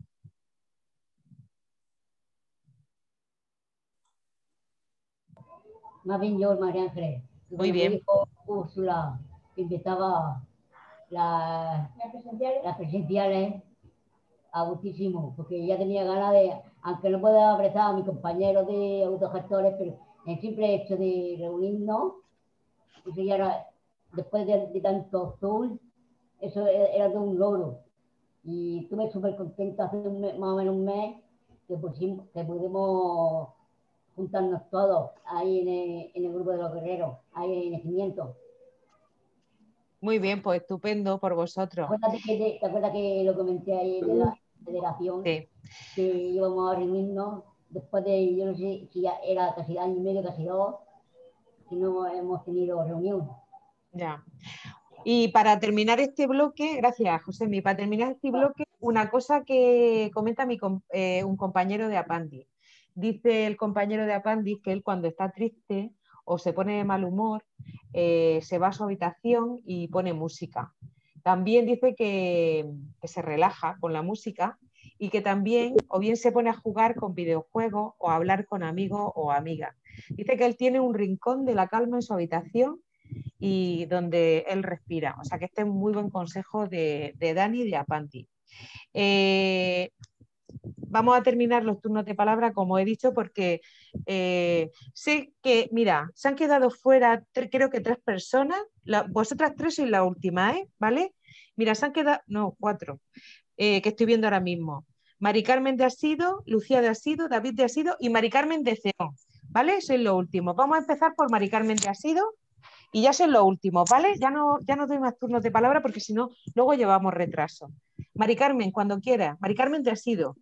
Más bien yo, María Ángeles. Muy bien. Dijo Úrsula que empezaba la, las presenciales, las presenciales a gustísimo, porque ella tenía ganas de aunque no pueda abrazar a mis compañeros de autogestores, pero el simple hecho de reunirnos, eso ya era, después de, de tanto Zoom, eso era, era todo un logro. Y estuve súper contenta hace un mes, más o menos un mes que, pusimos, que pudimos juntarnos todos ahí en el, en el grupo de los guerreros, ahí en el cimiento. Muy bien, pues estupendo por vosotros. ¿Te acuerdas que, te, te acuerdas que lo comenté ahí de la federación? Sí. Que íbamos a reunirnos después de, yo no sé si ya era casi año y medio, casi dos, que no hemos tenido reunión. Ya. Y para terminar este bloque, gracias Josemi, para terminar este bloque, una cosa que comenta mi, eh, un compañero de Apandis. Dice el compañero de Apandis que él cuando está triste o se pone de mal humor, eh, se va a su habitación y pone música. También dice que, que se relaja con la música y que también o bien se pone a jugar con videojuegos o a hablar con amigos o amigas. Dice que él tiene un rincón de la calma en su habitación y donde él respira. O sea que este es un muy buen consejo de, de Dani de Apanti. Eh, vamos a terminar los turnos de palabra, como he dicho, porque eh, sé que, mira, se han quedado fuera, creo que tres personas, la, vosotras tres sois la última, ¿eh? ¿Vale? Mira, se han quedado, no, cuatro, eh, que estoy viendo ahora mismo. Mari Carmen de Asido, Lucía de Asido, David de Asido y Mari Carmen de Ceón, ¿vale? Sois lo último. Vamos a empezar por Mari Carmen de Asido. Y ya son los últimos, ¿vale? Ya no, ya no doy más turnos de palabra porque si no, luego llevamos retraso. Mari Carmen, cuando quiera. Mari Carmen, te has ido.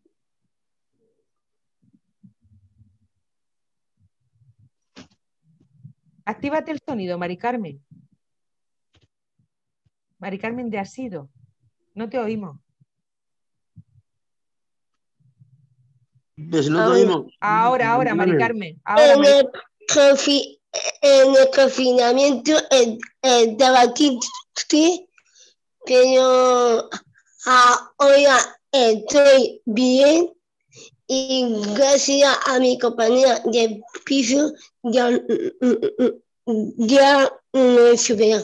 Actívate el sonido, Mari Carmen. Mari Carmen, te has ido. No te oímos. Pues no te oímos. Ahora, ahora, Mari Carmen. Ahora, en, Mari... el confi en el confinamiento estaba triste, pero ahora estoy bien y gracias a mi compañera de piso ya, ya me superé.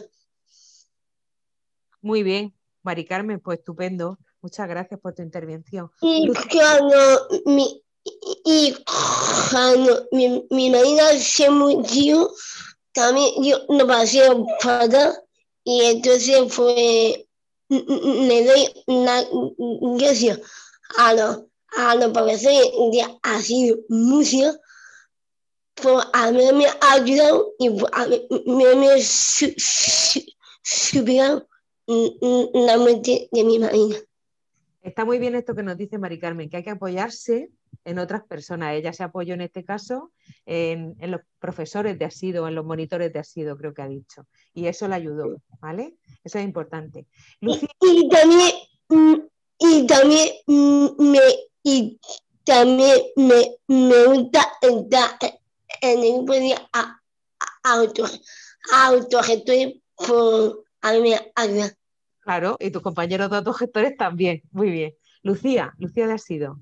Muy bien, Mari Carmen, pues estupendo. Muchas gracias por tu intervención. Y Lucía... cuando mi, y cuando mi, mi marina se murió, también yo no pasé para y entonces fue, me doy una gracias a los, a los profesores de así música por haberme ayudado y por haberme su, su, superado la muerte de mi marina. Está muy bien esto que nos dice Mari Carmen, que hay que apoyarse en otras personas. Ella se apoyó en este caso en, en los profesores de asido, en los monitores de asido, creo que ha dicho. Y eso le ayudó, ¿vale? Eso es importante. Lucía... Y, y también, y también me, y también me, me gusta estar en el grupo de auto, autogestores por haberme ayudado. Claro, y tus compañeros de autogestores también. Muy bien. Lucía, Lucía de Asido.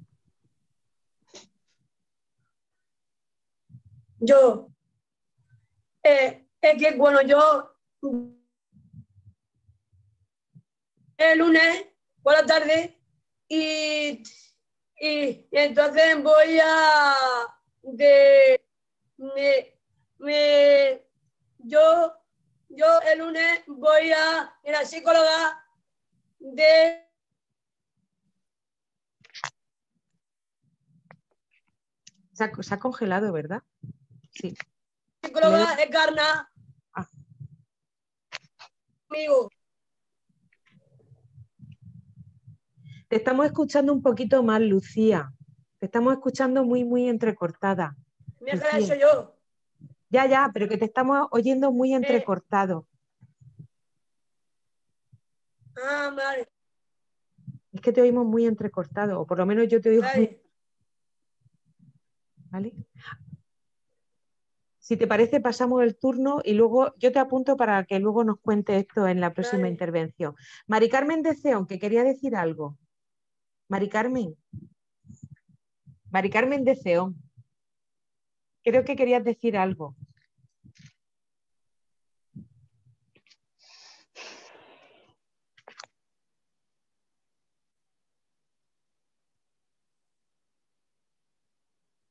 Yo, eh, es que bueno, yo el lunes por la tarde y, y, y entonces voy a de me, me yo yo el lunes voy a la psicóloga de Se ha, se ha congelado, ¿verdad? Sí. Psicóloga de Carna. Ah. Amigo. Te estamos escuchando un poquito mal, Lucía. Te estamos escuchando muy, muy entrecortada. Me he hecho yo. Ya, ya, pero que te estamos oyendo muy entrecortado. Ah, vale. Es que te oímos muy entrecortado, o por lo menos yo te oigo vale. muy... ¿Vale? Si te parece, pasamos el turno y luego yo te apunto para que luego nos cuente esto en la próxima vale. intervención. Mari Carmen de Ceón, que quería decir algo. Mari Carmen. Mari Carmen de Ceón. Creo que querías decir algo.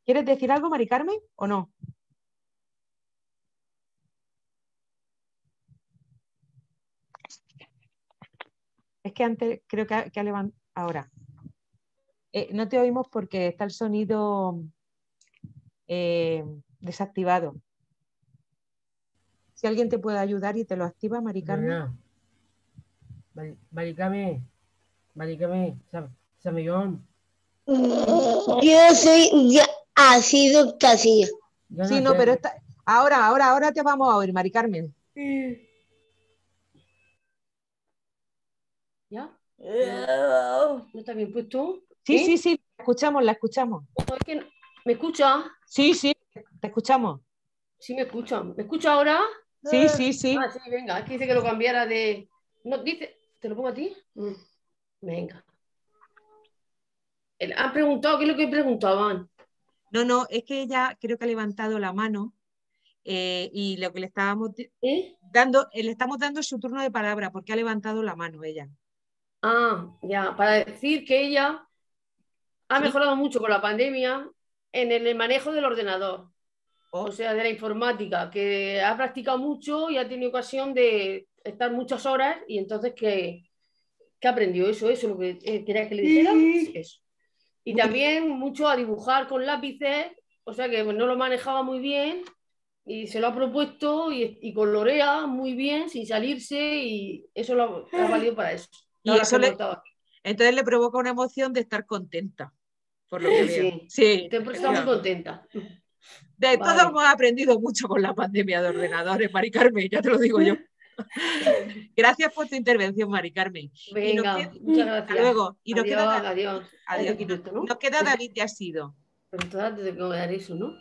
¿Quieres decir algo, Mari Carmen, o no? Es que antes creo que ha, que ha levantado... Ahora. Eh, no te oímos porque está el sonido eh, desactivado. Si alguien te puede ayudar y te lo activa, Mari Carmen. No, no. Mari, Mari Carmen, Mari Carmen, Samillón. Yo soy ya así casi. Sí, no, pero está... ahora, ahora, ahora te vamos a oír, Mari Carmen. ¿Ya? ¿No está bien puesto? Sí, ¿Eh? sí, sí, la escuchamos, la escuchamos. ¿Me escucha? Sí, sí, te escuchamos. Sí, me escuchan. ¿Me escucha ahora? Sí, sí, sí. Ah, sí, venga, aquí dice que lo cambiara de... No, dice... ¿Te lo pongo a ti? Mm. Venga. Han preguntado, ¿qué es lo que preguntaban? No, no, es que ella creo que ha levantado la mano eh, y lo que le estábamos ¿Eh? dando, le estamos dando su turno de palabra porque ha levantado la mano ella. Ah, ya, para decir que ella ha mejorado mucho con la pandemia en el manejo del ordenador, oh. o sea, de la informática, que ha practicado mucho y ha tenido ocasión de estar muchas horas y entonces que, que aprendió eso, eso, lo que eh, quería que le dijera, sí. Eso. Y también mucho a dibujar con lápices, o sea que no lo manejaba muy bien y se lo ha propuesto y, y colorea muy bien sin salirse y eso lo ha, ha valido para eso. Y eso le, entonces le provoca una emoción de estar contenta, por lo que veo. Sí, sí sí, está muy contenta. De vale. todos hemos aprendido mucho con la pandemia de ordenadores, Mari Carmen, ya te lo digo yo. Gracias por tu intervención, Mari Carmen. Venga, y nos queda, muchas gracias. Hasta luego. Y nos adiós, queda, adiós. adiós. Te esto, ¿no? Nos queda David de Asido. Pero entonces te tengo que dar eso, ¿no?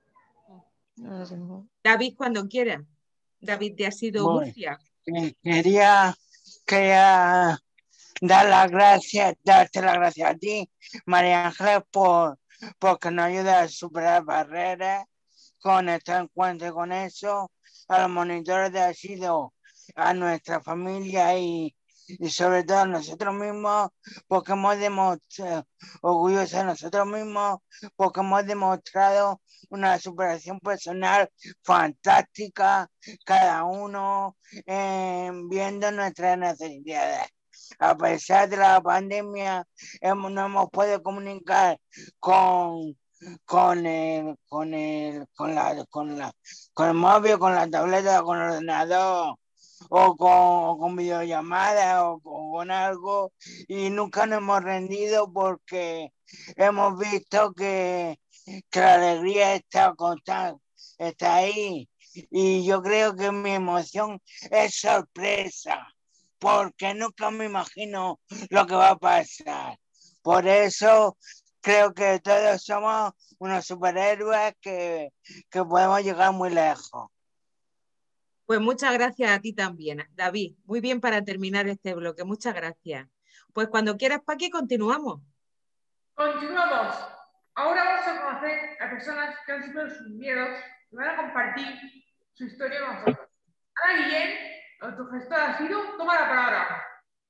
David, cuando quiera. David de Asido, bueno, Murcia. Quería, quería dar las gracias, darte las gracias a ti, María Ángeles, por porque nos ayuda a superar barreras con este encuentro, con eso, a los monitores de Asido, a nuestra familia y, y sobre todo a nosotros mismos, porque hemos demostrado, orgullosos de nosotros mismos, porque hemos demostrado una superación personal fantástica, cada uno eh, viendo nuestras necesidades. A pesar de la pandemia, hemos, no hemos podido comunicar con, con, el, con, el, con, la, con, la, con el móvil, con la tableta, con el ordenador, o con, o con videollamadas, o con, con algo, y nunca nos hemos rendido porque hemos visto que, que la alegría está constante, está ahí, y yo creo que mi emoción es sorpresa, porque nunca me imagino lo que va a pasar. Por eso creo que todos somos unos superhéroes que, que podemos llegar muy lejos. Pues muchas gracias a ti también, David. Muy bien para terminar este bloque. Muchas gracias. Pues cuando quieras, Paqui, continuamos. Continuamos. Ahora vamos a conocer a personas que han superado sus miedos y van a compartir su historia con nosotros. Ana Guillén, autogestor ha sido, toma la palabra.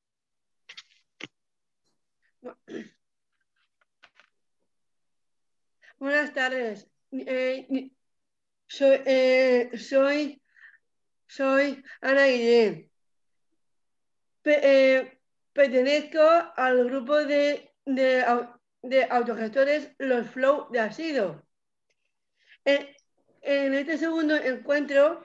Buenas tardes. Eh, soy, eh, soy, soy Ana Guillén. Pe, eh, pertenezco al grupo de, de, de autogestores Los Flow de Asido. En, en este segundo encuentro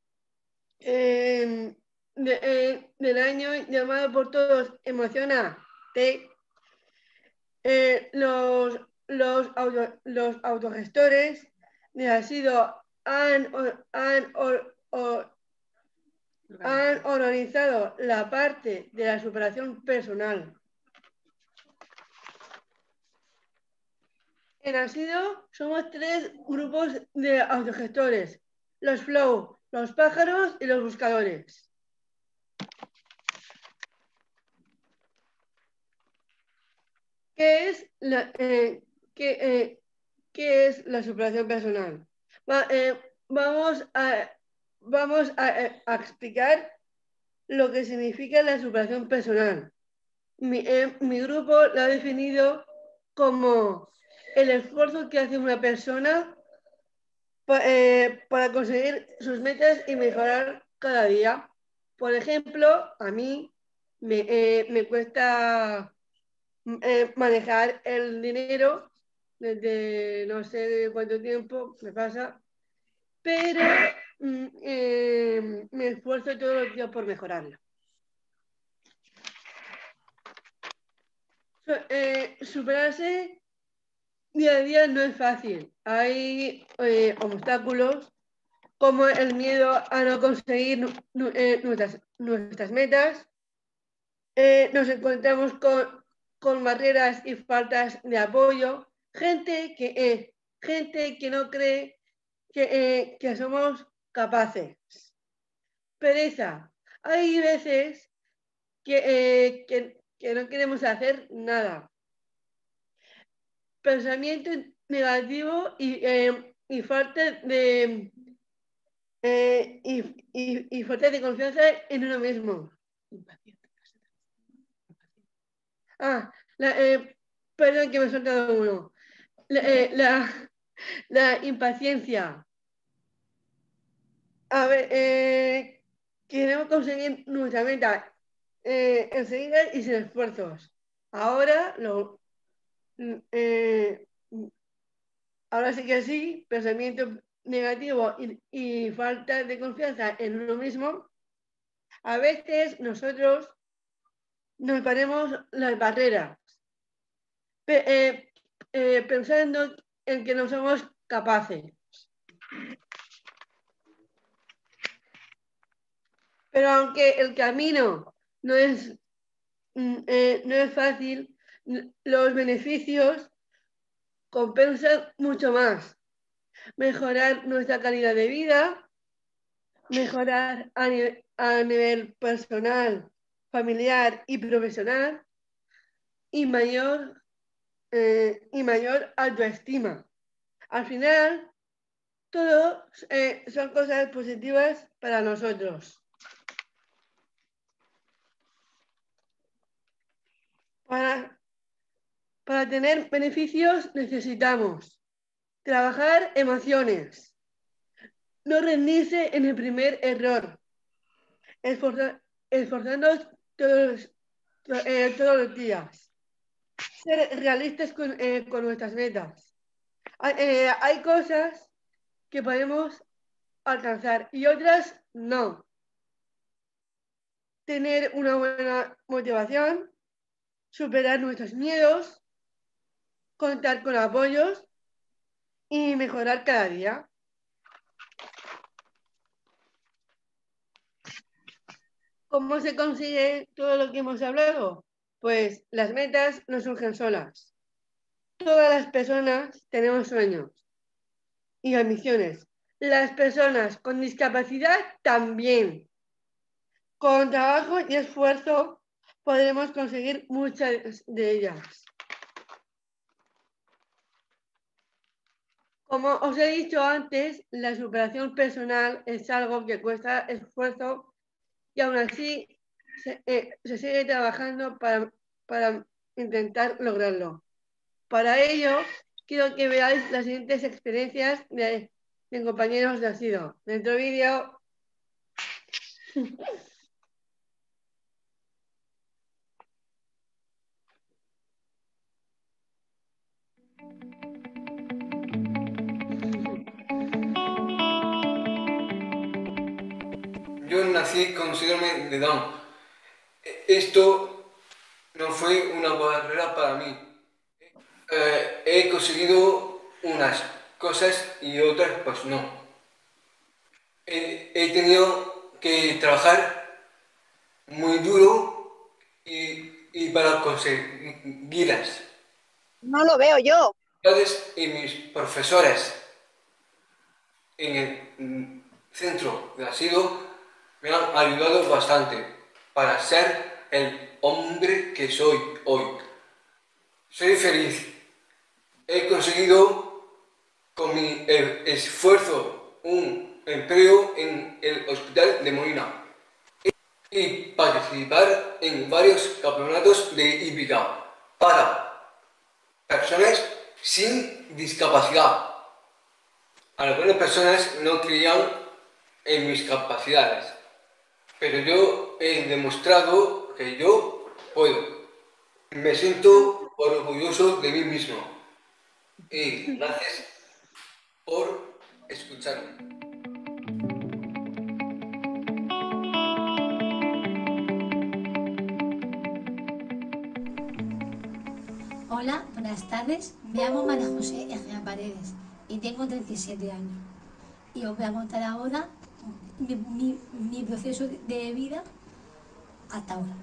eh, de, eh, del año llamado por todos Emocionate, eh, los, los, auto, los autogestores de Asido han, han, han, han organizado la parte de la superación personal. En Asido somos tres grupos de autogestores: los Flow, los pájaros y los buscadores. ¿Qué es la, eh, qué, eh, ¿qué es la superación personal? Va, eh, vamos a, vamos a, a explicar lo que significa la superación personal. Mi, eh, mi grupo lo ha definido como el esfuerzo que hace una persona pa, eh, para conseguir sus metas y mejorar cada día. Por ejemplo, a mí me, eh, me cuesta eh, manejar el dinero desde no sé cuánto tiempo me pasa, pero mm, eh, me esfuerzo todos los días por mejorarlo. So, eh, superarse día a día no es fácil. Hay eh, obstáculos como el miedo a no conseguir nu, nu, eh, nuestras, nuestras metas. Eh, nos encontramos con, con barreras y faltas de apoyo. Gente que, eh, gente que no cree que, eh, que somos capaces. Pereza. Hay veces que, eh, que, que no queremos hacer nada. Pensamiento negativo y, eh, y falta de eh, y, y, y falta de confianza en uno mismo. Ah, la, eh, perdón que me he soltado uno. La, eh, la, la impaciencia. A ver, eh, queremos conseguir nuestra meta eh, enseguida y sin esfuerzos. Ahora lo eh, ahora sí que sí, pensamiento negativo y, y falta de confianza en uno mismo. A veces nosotros nos ponemos las barreras, pe eh, eh, pensando en que no somos capaces. Pero aunque el camino no es, eh, no es fácil, los beneficios compensan mucho más. Mejorar nuestra calidad de vida, mejorar a, nivel, a nivel personal, familiar y profesional, y mayor, eh, y mayor autoestima. Al final, todo eh, son cosas positivas para nosotros. Para, para tener beneficios necesitamos trabajar emociones, no rendirse en el primer error, esforzar, esforzarnos todos, eh, todos los días, ser realistas con, eh, con nuestras metas. Hay, eh, hay cosas que podemos alcanzar y otras no. Tener una buena motivación, superar nuestros miedos, contar con apoyos y mejorar cada día. ¿Cómo se consigue todo lo que hemos hablado? Pues las metas no surgen solas. Todas las personas tenemos sueños y ambiciones. Las personas con discapacidad también. Con trabajo y esfuerzo podremos conseguir muchas de ellas. Como os he dicho antes, la superación personal es algo que cuesta esfuerzo y aún así se, eh, se sigue trabajando para, para intentar lograrlo. Para ello, quiero que veáis las siguientes experiencias de, de compañeros de ASIDO. Dentro vídeo. Yo nací con síndrome de Down. Esto no fue una barrera para mí. Eh, he conseguido unas cosas y otras pues no. He, he tenido que trabajar muy duro y, y para conseguirlas. No lo veo yo. Y mis profesores en el centro de asilo me han ayudado bastante para ser el hombre que soy hoy. Soy feliz. He conseguido con mi esfuerzo un empleo en el hospital de Molina y participar en varios campeonatos de hípica para personas sin discapacidad. Algunas personas no creían en mis capacidades, pero yo he demostrado que yo puedo. Me siento orgulloso de mí mismo y gracias por escucharme. Hola, buenas tardes. Me llamo María José Egea Paredes y tengo treinta y siete años. Y os voy a contar ahora mi, mi, mi proceso de vida hasta ahora.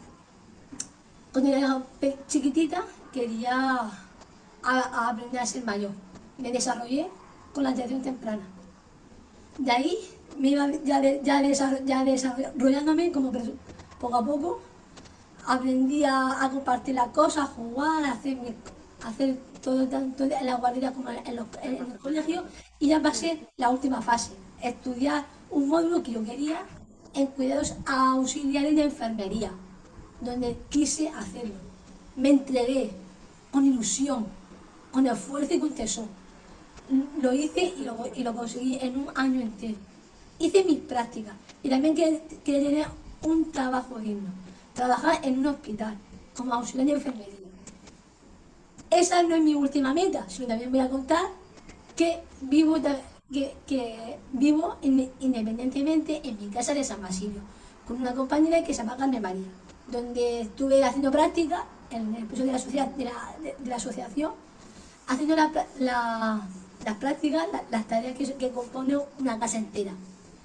Cuando era chiquitita quería a, a aprender a ser mayor. Me desarrollé con la atención temprana. De ahí me iba ya, de, ya, desarroll, ya desarrollándome como poco a poco. Aprendí a, a compartir las cosas, a jugar, a hacer, a hacer todo tanto en la guardería como en, los, en, en el colegio, y ya pasé la última fase, estudiar un módulo que yo quería en cuidados auxiliares de enfermería, donde quise hacerlo. Me entregué con ilusión, con esfuerzo y con tesón. Lo hice y lo, y lo conseguí en un año entero. Hice mis prácticas y también quería tener un trabajo digno. Trabajar en un hospital como auxiliar de enfermería. Esa no es mi última meta, sino también voy a contar que vivo, que, que vivo independientemente en mi casa de San Basilio, con una compañera que se llama Carmen María, donde estuve haciendo práctica en el curso de la, de la, de, de la asociación, haciendo la, la, las prácticas, la, las tareas que, que compone una casa entera.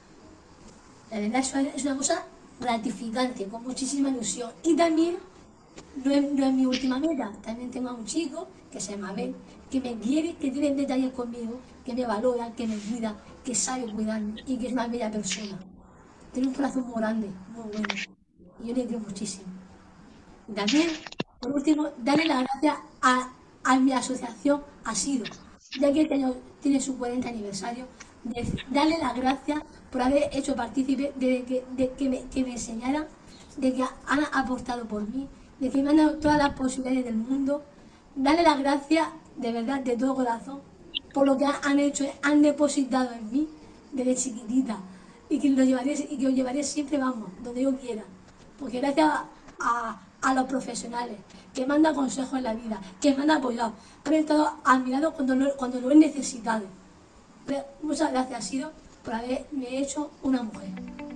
La verdad es una cosa gratificante, con muchísima ilusión. Y también, no es, no es mi última meta, también tengo a un chico que se llama Abel, que me quiere, que tiene detalles conmigo, que me valora, que me cuida, que sabe cuidarme y que es una bella persona. Tiene un corazón muy grande, muy bueno, y yo le quiero muchísimo. Y también, por último, darle las gracias a, a mi asociación ASIDO, ya que este año tiene su cuarenta aniversario, de darle las gracias por haber hecho partícipe de que, de que, me, que me enseñaran, de que han apostado por mí, de que me han dado todas las posibilidades del mundo. Darle las gracias de verdad, de todo corazón, por lo que han hecho, han depositado en mí desde chiquitita, y que lo llevaré, y que lo llevaré siempre, vamos, donde yo quiera. Porque gracias a, a, a los profesionales que me han dado consejos en la vida, que me han apoyado, que han estado a mi lado cuando, no, cuando lo he necesitado. Pero muchas gracias, Siro, por haberme hecho una mujer.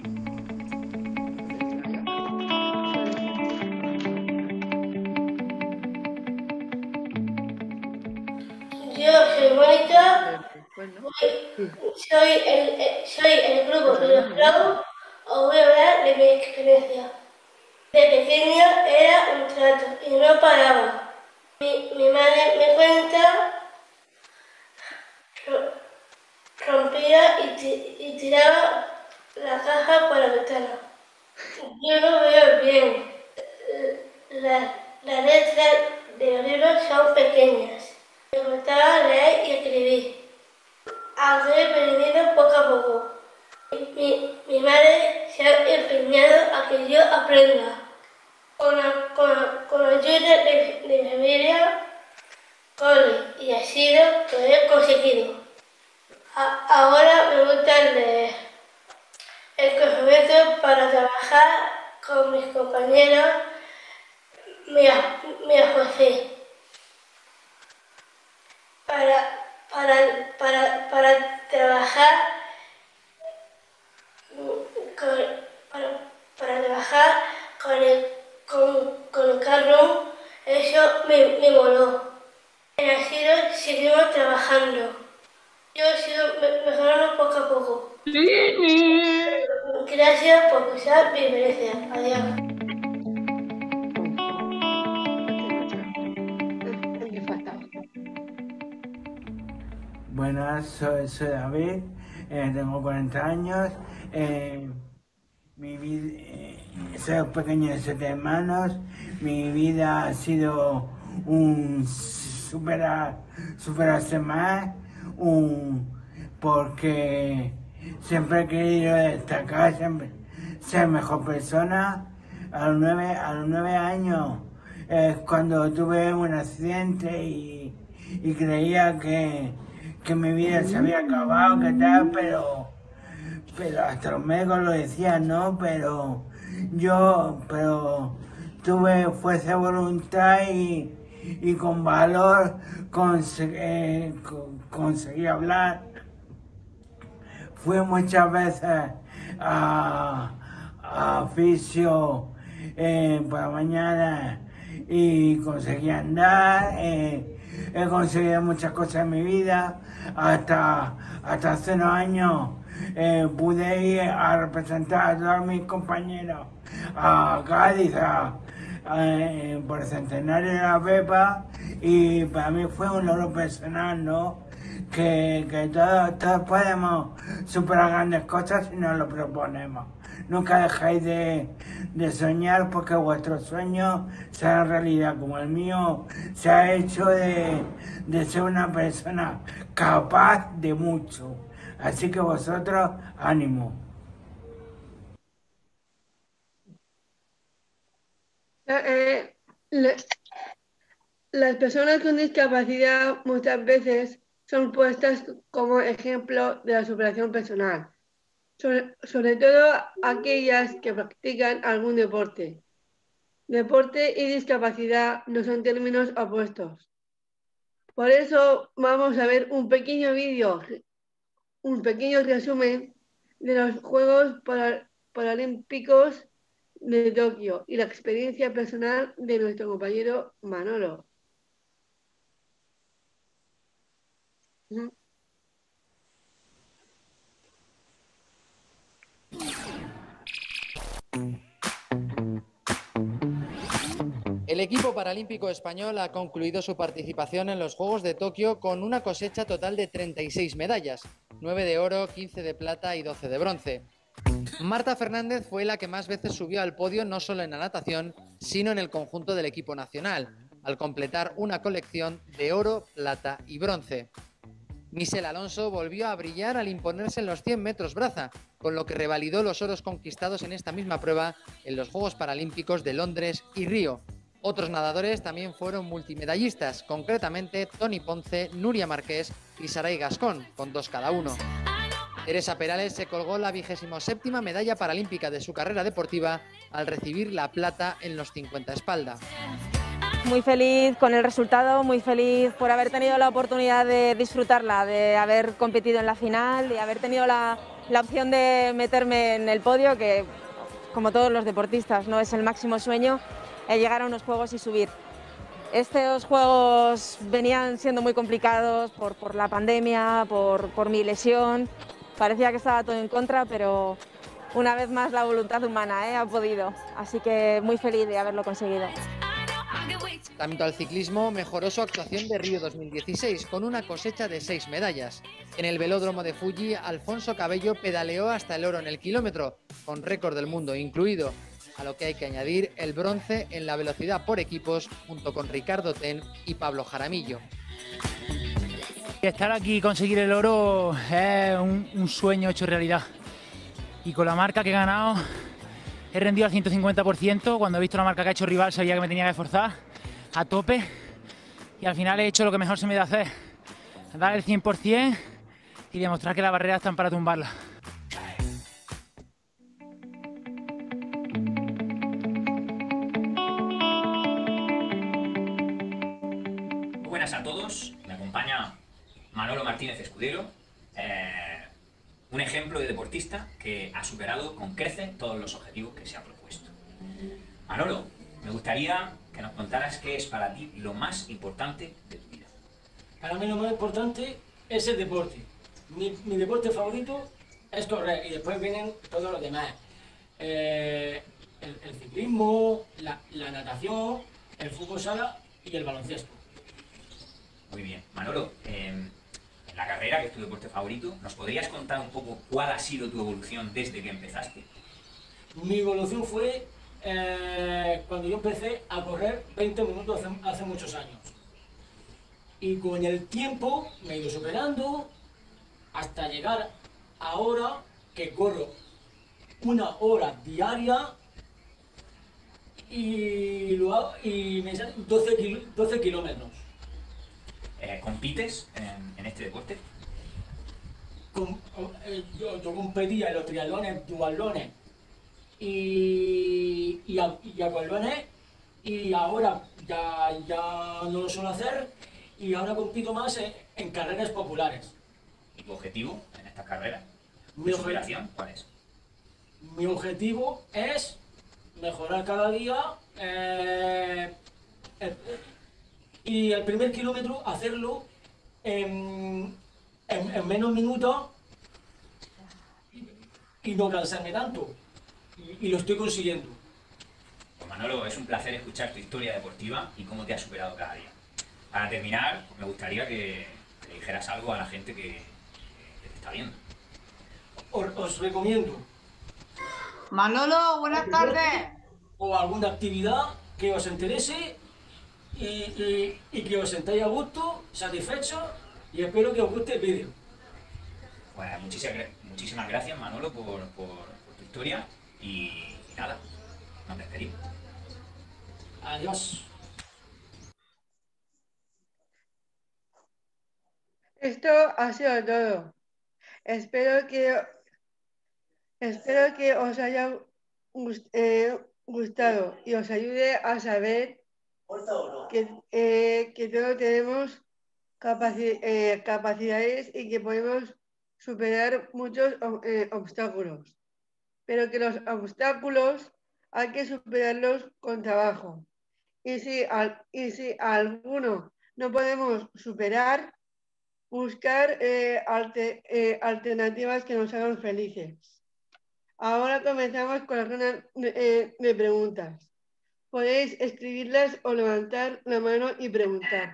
Yo soy Mónica, soy el, soy el grupo de los Bravos. Os voy a hablar de mi experiencia. De pequeña era un trato y no paraba. Mi, mi madre me cuenta, rompía y, y tiraba la caja por la ventana. Yo no veo bien. Las la letras de los libros son pequeñas. Me gustaba leer y escribir, aunque he aprendido poco a poco. Mi, mi madre se ha empeñado a que yo aprenda. Con la, con, con la ayuda de, de mi familia, cole y así lo he conseguido. A, ahora me gusta leer. El conocimiento para trabajar con mis compañeros me, me esforcé. Para, para, para, para trabajar con, para, para trabajar con el, con, con el carro, eso me, me moló. En Asilo seguimos trabajando. Yo sigo mejorando poco a poco. Gracias por escuchar mi experiencia. Adiós. Buenas, soy, soy David, eh, tengo cuarenta años, eh, mi vida, eh, soy pequeño de siete hermanos, mi vida ha sido un superar, superarse más, un, porque siempre he querido destacar, siempre ser mejor persona. A los nueve, a los nueve años es cuando tuve un accidente y y creía que, que mi vida se había acabado, que tal, pero, pero hasta los médicos lo decían, ¿no? Pero yo, pero tuve fuerza de voluntad y, y con valor conseguí, eh, conseguí hablar. Fui muchas veces a, a fisio eh, por la mañana y conseguí andar. Eh, he conseguido muchas cosas en mi vida. Hasta, hasta hace unos años eh, pude ir a representar a todos mis compañeros a Cádiz a, a, eh, por el centenario de la Pepa, y para mí fue un logro personal, ¿no? Que, que todos, todos podemos superar grandes cosas si nos lo proponemos. Nunca dejéis de, de soñar, porque vuestros sueños serán realidad, como el mío se ha hecho de, de ser una persona capaz de mucho. Así que vosotros, ánimo. Eh, le- las personas con discapacidad muchas veces son puestas como ejemplo de la superación personal, sobre, sobre todo aquellas que practican algún deporte. Deporte y discapacidad no son términos opuestos. Por eso vamos a ver un pequeño vídeo, un pequeño resumen de los Juegos Para- Paralímpicos de Tokio y la experiencia personal de nuestro compañero Manolo. Ujú. El equipo paralímpico español ha concluido su participación en los Juegos de Tokio con una cosecha total de treinta y seis medallas, nueve de oro, quince de plata y doce de bronce. Marta Fernández fue la que más veces subió al podio, no solo en la natación, sino en el conjunto del equipo nacional, al completar una colección de oro, plata y bronce. Michelle Alonso volvió a brillar al imponerse en los cien metros braza, con lo que revalidó los oros conquistados en esta misma prueba en los Juegos Paralímpicos de Londres y Río. Otros nadadores también fueron multimedallistas, concretamente Toni Ponce, Nuria Marqués y Saray Gascón, con dos cada uno. Teresa Perales se colgó la vigésimo séptima medalla paralímpica de su carrera deportiva al recibir la plata en los cincuenta espalda. Muy feliz con el resultado, muy feliz por haber tenido la oportunidad de disfrutarla, de haber competido en la final, de haber tenido la, la opción de meterme en el podio, que como todos los deportistas no es el máximo sueño, el llegar a unos juegos y subir. Estos juegos venían siendo muy complicados por, por la pandemia, por, por mi lesión. Parecía que estaba todo en contra, pero una vez más la voluntad humana ¿eh? ha podido. Así que muy feliz de haberlo conseguido. Tanto al ciclismo mejoró su actuación de Río dos mil dieciséis, con una cosecha de seis medallas. En el velódromo de Fuji, Alfonso Cabello pedaleó hasta el oro en el kilómetro, con récord del mundo incluido, a lo que hay que añadir el bronce en la velocidad por equipos, junto con Ricardo Ten y Pablo Jaramillo. Estar aquí y conseguir el oro es un, un sueño hecho realidad. Y con la marca que he ganado, he rendido al ciento cincuenta por ciento. Cuando he visto la marca que ha hecho el rival, sabía que me tenía que esforzar a tope. Y al final he hecho lo que mejor se me da hacer: dar el cien por cien y demostrar que las barreras están para tumbarlas. Muy buenas a todos. Me acompaña Manolo Martínez Escudero, eh, un ejemplo de deportista que ha superado con creces todos los objetivos que se ha propuesto. Manolo, me gustaría que nos contaras qué es para ti lo más importante de tu vida. Para mí lo más importante es el deporte. Mi, mi deporte favorito es correr y después vienen todos los demás. Eh, el, el ciclismo, la, la natación, el fútbol sala y el baloncesto. Muy bien. Manolo, eh, en la carrera, que es tu deporte favorito, ¿nos podrías contar un poco cuál ha sido tu evolución desde que empezaste? Mi evolución fue eh, cuando yo empecé a correr veinte minutos hace, hace muchos años. Y con el tiempo me he ido superando hasta llegar ahora que corro una hora diaria y, lo hago, y me salen doce kilómetros. Eh, ¿Compites en, en este deporte? Com, eh, yo, yo competía en los triatlones, duatlones y, y, y aquatlones, y ahora ya, ya no lo suelo hacer, y ahora compito más en, en carreras populares. ¿Y tu objetivo en estas carreras? Mi ¿Tu superación cuál es? Mi objetivo es mejorar cada día eh, eh, y el primer kilómetro hacerlo en, en, en menos minutos y, y no cansarme tanto. Y, y lo estoy consiguiendo. Pues Manolo, es un placer escuchar tu historia deportiva y cómo te has superado cada día. Para terminar, me gustaría que le dijeras algo a la gente que, que te está viendo. Os, os recomiendo. Manolo, buenas tardes. O alguna actividad que os interese y, y, y que os sentáis a gusto, satisfechos, y espero que os guste el vídeo. Bueno, muchísimas, muchísimas gracias, Manolo, por, por, por tu historia y, y nada, nos despedimos. Adiós. Esto ha sido todo. Espero que espero que os haya gust, eh, gustado y os ayude a saber que, eh, que todos tenemos capaci eh, capacidades y que podemos superar muchos eh, obstáculos, pero que los obstáculos hay que superarlos con trabajo. Y si, al, y si alguno no podemos superar, buscar eh, alter, eh, alternativas que nos hagan felices. Ahora comenzamos con la ronda de, eh, de preguntas. Podéis escribirlas o levantar la mano y preguntar.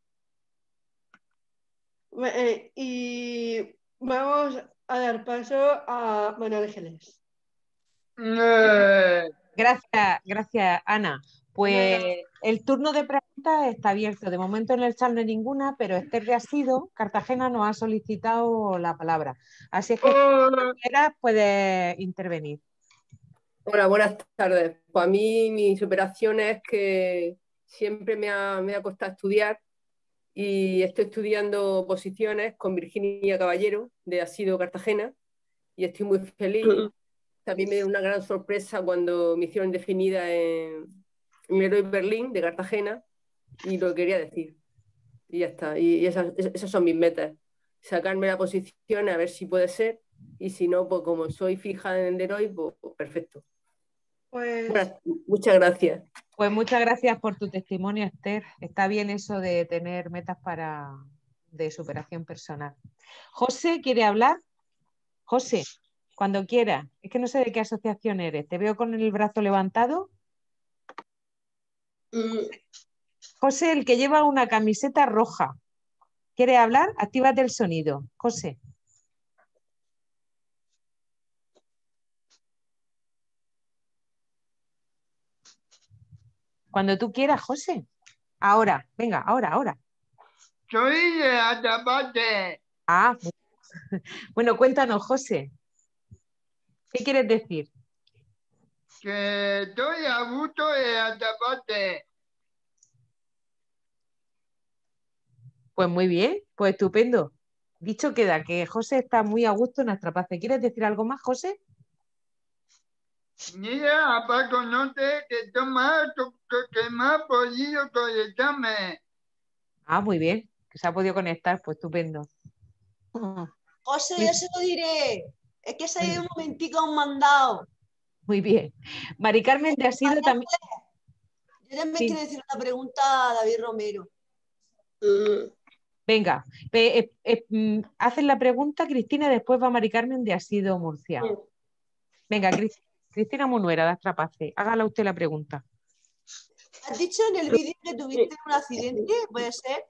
Eh, y vamos a dar paso a María Ángeles. Gracias, gracias, Ana. Pues el turno de preguntas está abierto. De momento en el chat no hay ninguna, pero Esther de Asido, Cartagena, nos ha solicitado la palabra. Así es que si quieras puedes intervenir. Hola, buenas tardes. Pues a mí mi superación es que siempre me ha, me ha costado estudiar y estoy estudiando oposiciones con Virginia Caballero de Asido, Cartagena, y estoy muy feliz. También me dio una gran sorpresa cuando me hicieron definida en Leroy Berlín de Cartagena, y lo quería decir. Y ya está. Y esas, esas son mis metas. Sacarme la posición, a ver si puede ser, y si no, pues como soy fija en Leroy, pues, pues perfecto. Pues... Bueno, muchas gracias. Pues muchas gracias por tu testimonio, Esther. Está bien eso de tener metas para de superación personal. José, ¿quiere hablar? José, cuando quiera. Es que no sé de qué asociación eres. Te veo con el brazo levantado. José, el que lleva una camiseta roja. ¿Quiere hablar? Actívate el sonido. José. Cuando tú quieras, José. Ahora, venga, ahora, ahora. Soy de Atapalte. Ah, bueno, cuéntanos, José. ¿Qué quieres decir? Que estoy a gusto de Atapalte. Pues muy bien, pues estupendo. Dicho queda que José está muy a gusto en Astrapaz. ¿Quieres decir algo más, José? Mira, aparte no te que tomar que me ha podido conectarme. Ah, muy bien, que se ha podido conectar, pues estupendo. José, ya se lo diré. Es que se ha ido un momentico a un mandado. Muy bien. Mari Carmen de Asido también. Yo también sí. Quiero decir una pregunta a David Romero. Venga, eh, eh, eh, hacen la pregunta, Cristina, y después va Mari Carmen de Asido Murcia. Venga, Cristina. Cristina Munuera, de Astrapace, hágala usted la pregunta. ¿Has dicho en el vídeo que tuviste un accidente? ¿Puede ser?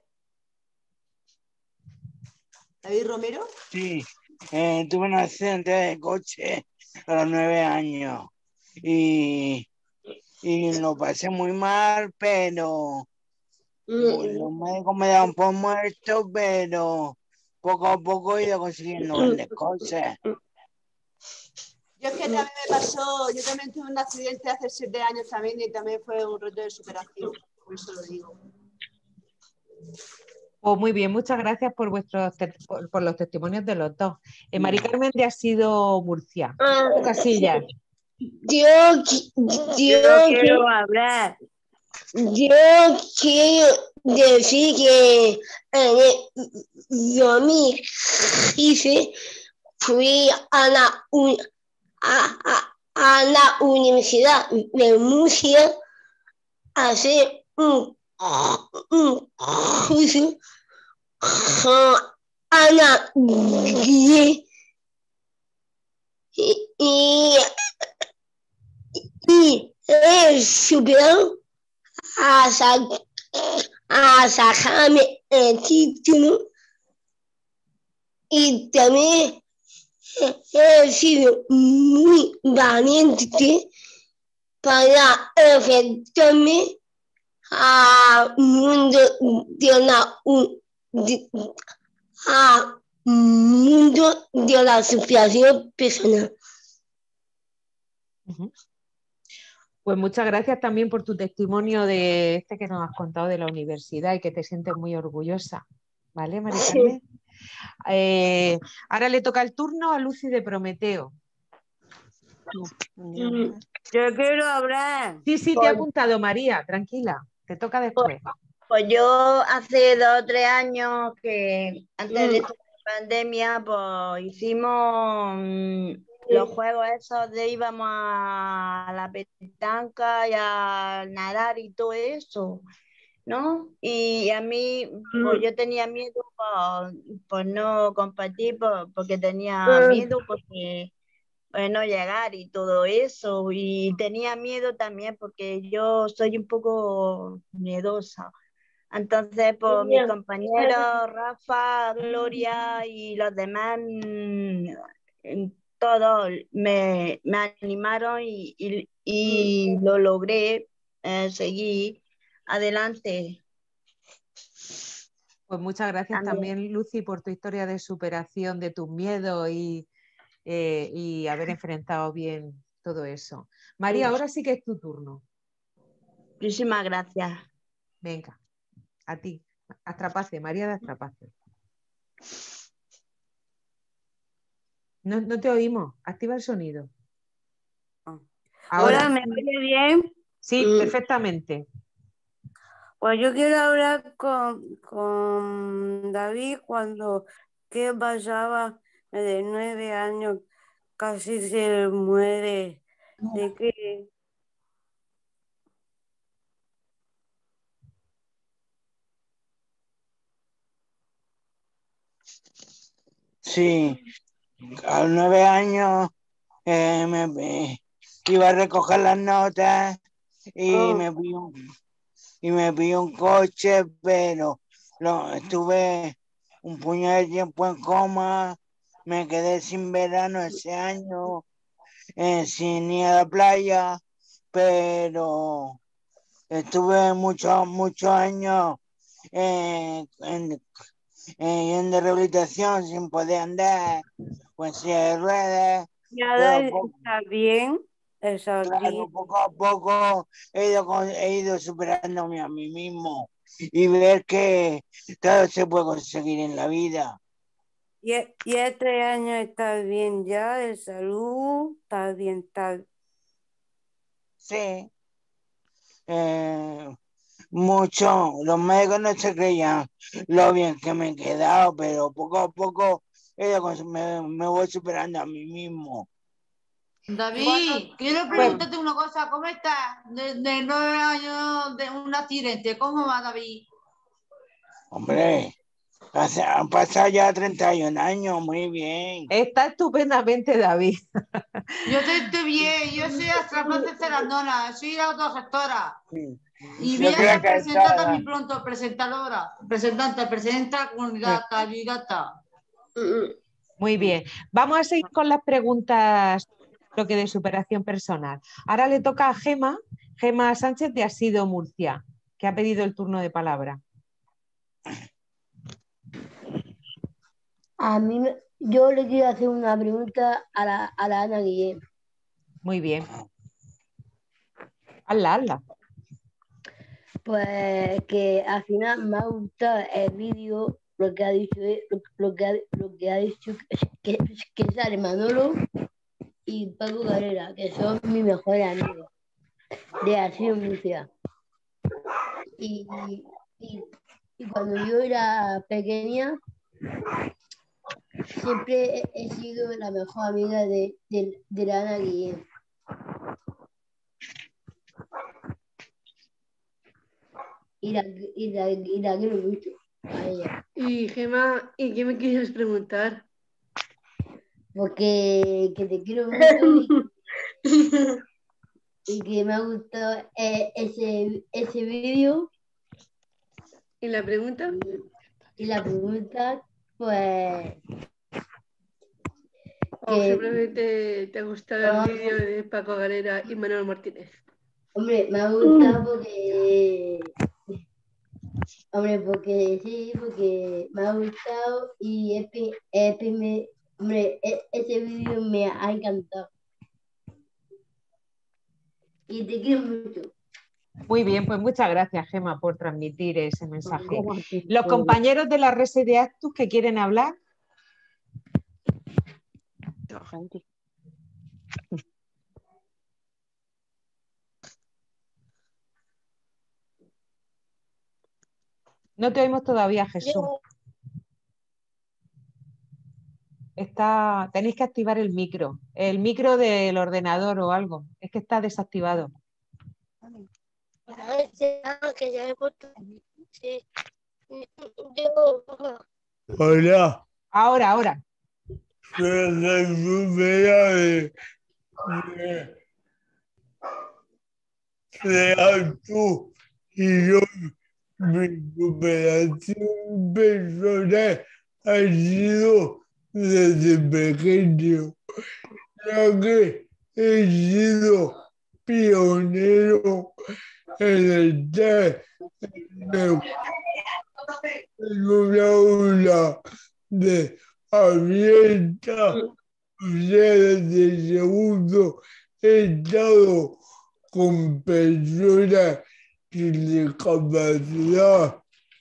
¿David Romero? Sí, eh, tuve un accidente de coche a los nueve años y, y lo pasé muy mal, pero mm. los médicos me daban por muerto, pero poco a poco he ido consiguiendo grandes cosas. Yo es que también me pasó, yo también tuve un accidente hace siete años también y también fue un reto de superación, por eso lo digo. Pues muy bien, muchas gracias por vuestros por, por los testimonios de los dos. Eh, Mari Carmen de Asido Murcia. Casillas. Yo, yo, Yo quiero hablar. Yo quiero decir que eh, yo mi hice fui a la, un- a, a- a la Universidad de Murcia a hacer un, un curso con Ana Guillén y, y, y he superado a, sa- a sacarme el título y también he sido muy valiente para enfrentarme al mundo de la u- de- al mundo de la superación personal. Ujú. Pues muchas gracias también por tu testimonio de este que nos has contado de la universidad y que te sientes muy orgullosa. ¿Vale, Mari Carmen? Eh, ahora le toca el turno a Lucy de Prometeo. Yo quiero hablar. Sí, sí, te he apuntado, María, tranquila, te toca después. Pues yo hace dos o tres años que antes de esta pandemia, pues hicimos mm, los juegos esos de íbamos a la petanca y a nadar y todo eso, ¿no? Y a mí, pues yo tenía miedo por, por no compartir, por- porque tenía miedo, porque pues, no llegar y todo eso. Y tenía miedo también porque yo soy un poco miedosa. Entonces, pues mis compañeros, Rafa, Gloria y los demás, mm, mm, todos me, me animaron y, y- y lo logré eh, seguir adelante. Pues muchas gracias También. también, Lucy, por tu historia de superación de tus miedos y, eh, y haber enfrentado bien todo eso. María, ahora sí que es tu turno. Muchísimas gracias. Venga, a ti. Astrapace, María de Astrapace. No, no te oímos. Activa el sonido. Ahora. Hola, ¿me oye bien? Sí, perfectamente. Pues yo quiero hablar con, con David cuando que pasaba de nueve años, casi se muere. ¿De qué? Sí, a los nueve años eh, me, me iba a recoger las notas y me vi un, y me vi un coche, pero lo, estuve un puñado de tiempo en coma, me quedé sin verano ese año, eh, sin ir a la playa, pero estuve muchos, muchos años eh, en, en de rehabilitación sin poder andar, pues si de ruedas, Nada, pero poco, está bien, está aquí. claro, poco a poco he ido, con- he ido superándome a mí mismo y ver que todo se puede conseguir en la vida. Y, y este año está bien ya, de salud, está bien, está. Sí. Eh, mucho, los médicos no se creían lo bien que me he quedado, pero poco a poco he ido cons- me, me voy superando a mí mismo. David, quiero preguntarte una cosa, ¿cómo estás? De, de nueve años de un accidente, ¿cómo va, David? Hombre, hace- han pasado ya treinta y un años, muy bien. Está estupendamente, David. Yo estoy, estoy bien, yo soy Astraplace Cerandona, soy la autogestora. Y voy Yo a creo ser que presentante todas. muy pronto, presentadora, presentante, presenta comunidad, candidata. Muy bien. Vamos a seguir con las preguntas lo que de superación personal. Ahora le toca a Gema, Gema Sánchez de Asido Murcia, que ha pedido el turno de palabra. A mí, me- yo le quiero hacer una pregunta a la, a la Ana Guillén. Muy bien. Hazla, hazla. Pues que al final me ha gustado el vídeo, lo que ha dicho, lo, lo que, ha, lo que ha dicho que, que sale Manolo y Paco Carrera, que son mis mejores amigos de Asilo Murcia. Y, y, y cuando yo era pequeña, siempre he, he sido la mejor amiga de, de, de la Ana Guillén. Y la, y, la, y la quiero mucho a ella. Y Gemma, ¿y qué me quieres preguntar? Porque que te quiero mucho y, y que me ha gustado eh, ese, ese vídeo. ¿Y la pregunta? Y, y la pregunta, pues... ¿O que, simplemente te ha gustado no, el vídeo de Paco Galera y Manuel Martínez? Hombre, me ha gustado porque... Hombre, porque sí, porque me ha gustado y Epi, Epi me... Hombre, e, ese vídeo me ha encantado. Y te quiero mucho. Muy bien, pues muchas gracias, Gemma, por transmitir ese mensaje. Los compañeros de la Rese de Actus que quieren hablar. No te oímos todavía, Jesús. Está, tenéis que activar el micro, el micro del ordenador o algo. Es que está desactivado. Que ya he puesto. Sí. Yo... Hola. Ahora, ahora. Soy Jesús de, de, de Actus y yo, mi superación personal ha sido desde pequeño, ya que he sido pionero en estar en, en una aula de abierta, o sea, desde segundo he estado con personas sin discapacidad.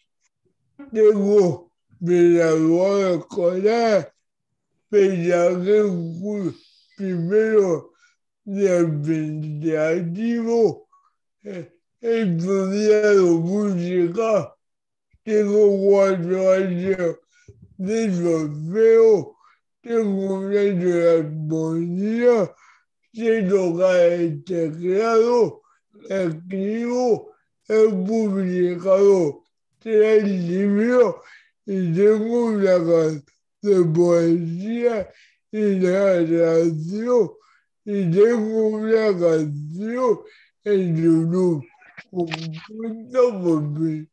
Tengo mi graduado escolar, pediatría primero de administrativo. He estudiado música, tengo cuatro años de solfeo, tengo un año de armonía, sé tocar el teclado, escribo, he publicado tres libros y tengo una canción de poesía y narración y tengo una canción en YouTube compuesta por mí.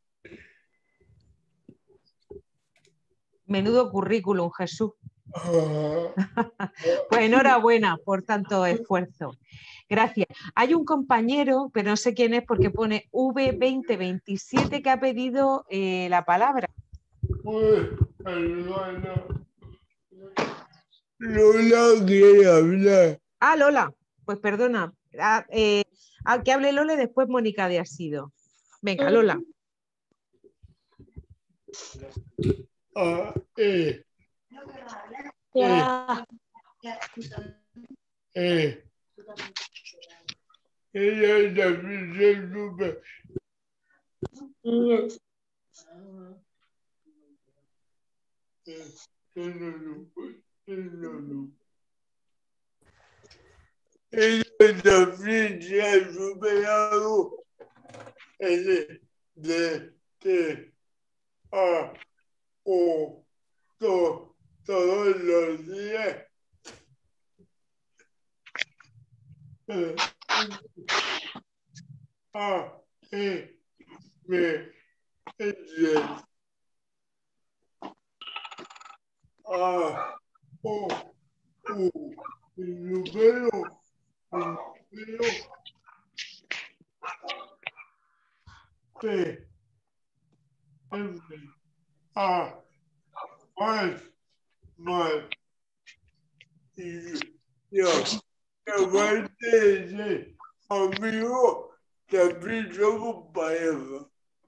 Menudo currículum, Jesús. Pues enhorabuena por tanto esfuerzo. Gracias. Hay un compañero, pero no sé quién es porque pone V veinte veintisiete que ha pedido eh, la palabra. Lola quiere hablar. Ah, Lola. Pues perdona. Ah, eh, ah, que hable Lola y después Mónica de Asido. Venga, Lola. Ah, eh. Ya. Eh. Ella también se supe. Ella también se ha superado el de T A O to, todos los días. Eh, A, E, B, S, A, O, U, el número, el número, P, M, A, más, más, y yo, aparte de ese amigo, también somos pareja.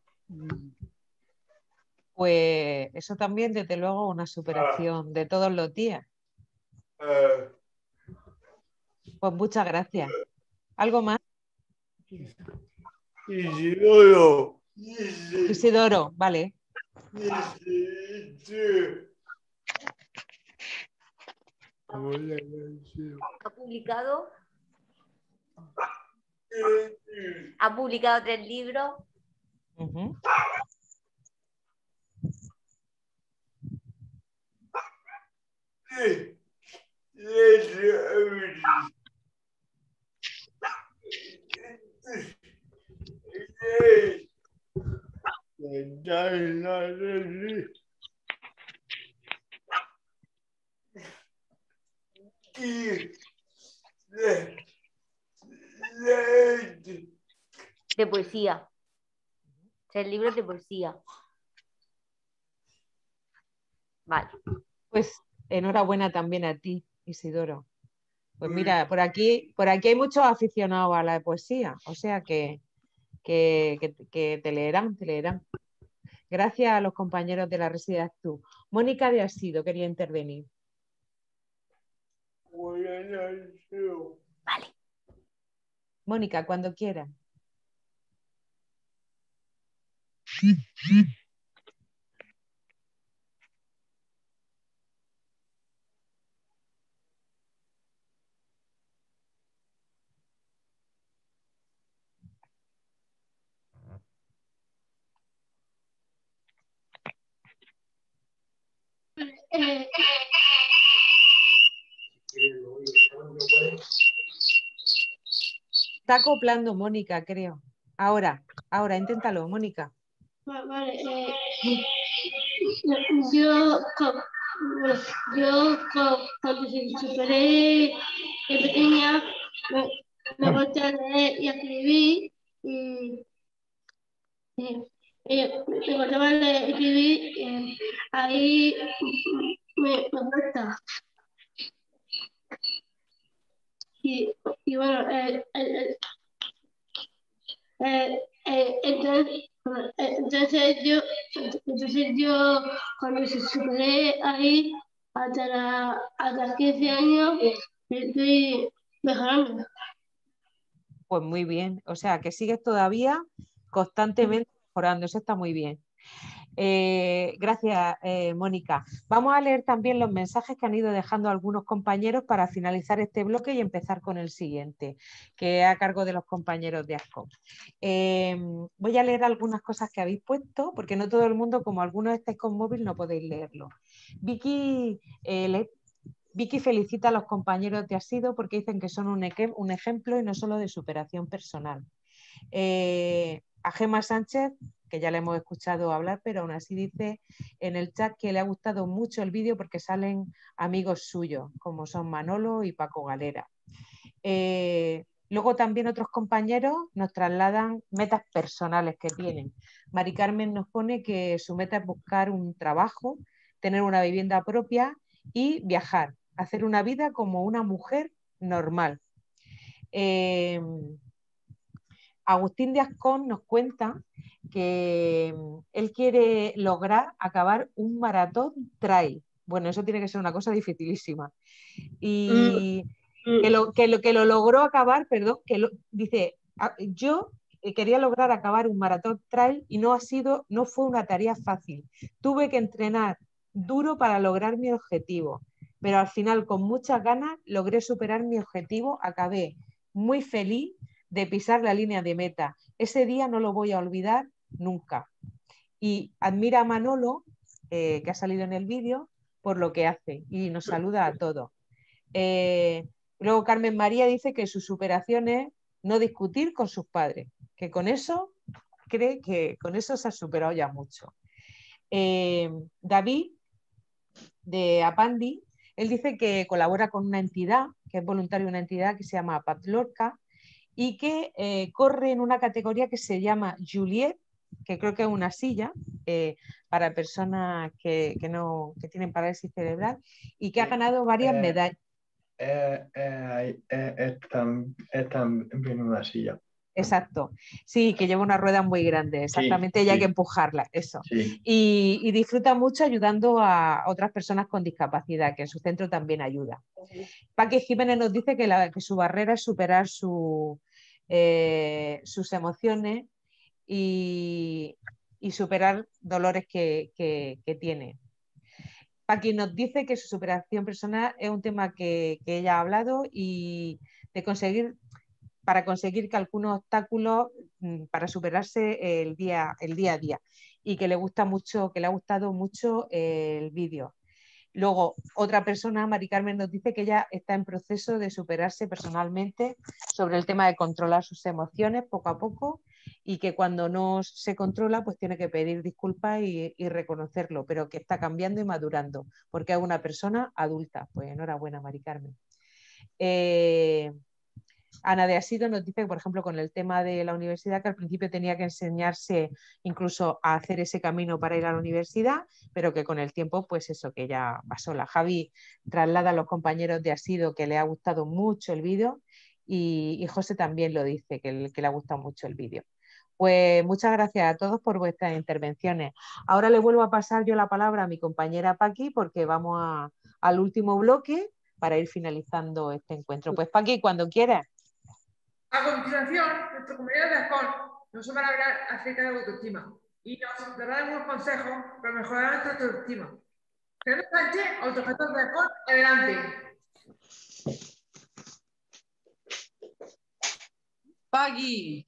Pues eso también, desde luego, una superación de todos los días. Eh, Pues muchas gracias. ¿Algo más? Isidoro. Isidoro, vale. Ha publicado, ha publicado tres libros. Uh-huh. De poesía. Tres libros de poesía. Vale. Pues enhorabuena también a ti, Isidoro. Pues mira, por aquí, por aquí hay muchos aficionados a la poesía, o sea que, que, que, que te leerán, te leerán. Gracias a los compañeros de la Residencia Tú. Mónica de Asido quería intervenir. Vale. Mónica, cuando quieras. Eh, Está acoplando Mónica, creo. Ahora, ahora, inténtalo, Mónica. va- vale, eh, yo, co- yo co- cuando se superé de pequeña, me, me gusta leer y escribir y, y- y me gustaba leer y escribir, eh, ahí me, me gusta. Y, y bueno, eh, eh, eh, eh, entonces, eh, entonces yo, entonces yo cuando se superé ahí hasta, la, hasta los quince años estoy mejorando. Pues muy bien, o sea que sigues todavía constantemente mejorando, eso está muy bien. Eh, gracias, eh, Mónica. Vamos a leer también los mensajes que han ido dejando algunos compañeros para finalizar este bloque y empezar con el siguiente, que es a cargo de los compañeros de ASCO. Eh, voy a leer algunas cosas que habéis puesto, porque no todo el mundo, como algunos estáis con móvil, no podéis leerlo. Vicky, eh, le, Vicky felicita a los compañeros de Asido porque dicen que son un, un ejemplo y no solo de superación personal. Eh, a Gemma Sánchez, que ya le hemos escuchado hablar, pero aún así dice en el chat que le ha gustado mucho el vídeo porque salen amigos suyos, como son Manolo y Paco Galera. Eh, luego también otros compañeros nos trasladan metas personales que tienen. Mari Carmen nos pone que su meta es buscar un trabajo, tener una vivienda propia y viajar, hacer una vida como una mujer normal. Eh, Agustín de Ascón nos cuenta que él quiere lograr acabar un maratón trail. Bueno, eso tiene que ser una cosa dificilísima. Y que lo, que lo, que lo logró acabar, perdón, que lo, dice, yo quería lograr acabar un maratón trail y no ha sido, no fue una tarea fácil. Tuve que entrenar duro para lograr mi objetivo, pero al final con muchas ganas logré superar mi objetivo, acabé muy feliz de pisar la línea de meta. Ese día no lo voy a olvidar nunca. Y admira a Manolo, eh, que ha salido en el vídeo, por lo que hace y nos saluda a todos. Eh, luego Carmen María dice que su superación es no discutir con sus padres, que con eso cree que con eso se ha superado ya mucho. Eh, David, de Apandi, él dice que colabora con una entidad, que es voluntario de una entidad que se llama Patlorca, y que eh, corre en una categoría que se llama Juliet, que creo que es una silla eh, para personas que, que, no, que tienen parálisis cerebral, y que ha ganado varias eh, medallas. Eh, eh, eh, es, tam, es también una silla. Exacto. Sí, que lleva una rueda muy grande, exactamente, Sí, y hay sí. que empujarla, eso. Sí. Y, y disfruta mucho ayudando a otras personas con discapacidad, que en su centro también ayuda. Paqui Jiménez nos dice que, la, que su barrera es superar su, eh, sus emociones y, y superar dolores que, que, que tiene. Paqui nos dice que su superación personal es un tema que, que ella ha hablado y de conseguir, para conseguir que algunos obstáculos mm, para superarse el día, el día a día, y que le gusta mucho, que le ha gustado mucho el vídeo. Luego, otra persona, Mari Carmen, nos dice que ella está en proceso de superarse personalmente sobre el tema de controlar sus emociones poco a poco, y que cuando no se controla pues tiene que pedir disculpas y, y reconocerlo, pero que está cambiando y madurando porque es una persona adulta. Pues enhorabuena, Mari Carmen. Eh, Ana de Asido nos dice que, por ejemplo, con el tema de la universidad, que al principio tenía que enseñarse incluso a hacer ese camino para ir a la universidad, pero que con el tiempo, pues eso, que ya va sola. Javi traslada a los compañeros de Asido que le ha gustado mucho el vídeo, y, y José también lo dice, que, que le ha gustado mucho el vídeo. Pues muchas gracias a todos por vuestras intervenciones. Ahora le vuelvo a pasar yo la palabra a mi compañera Paqui, porque vamos a, al último bloque para ir finalizando este encuentro. Pues Paqui, cuando quieras. A continuación, nuestro compañero de Ascon nos va a hablar acerca de la autoestima y nos dará algunos consejos para mejorar nuestra autoestima. Fernando Sánchez, autogestor de Ascon, adelante. Paqui.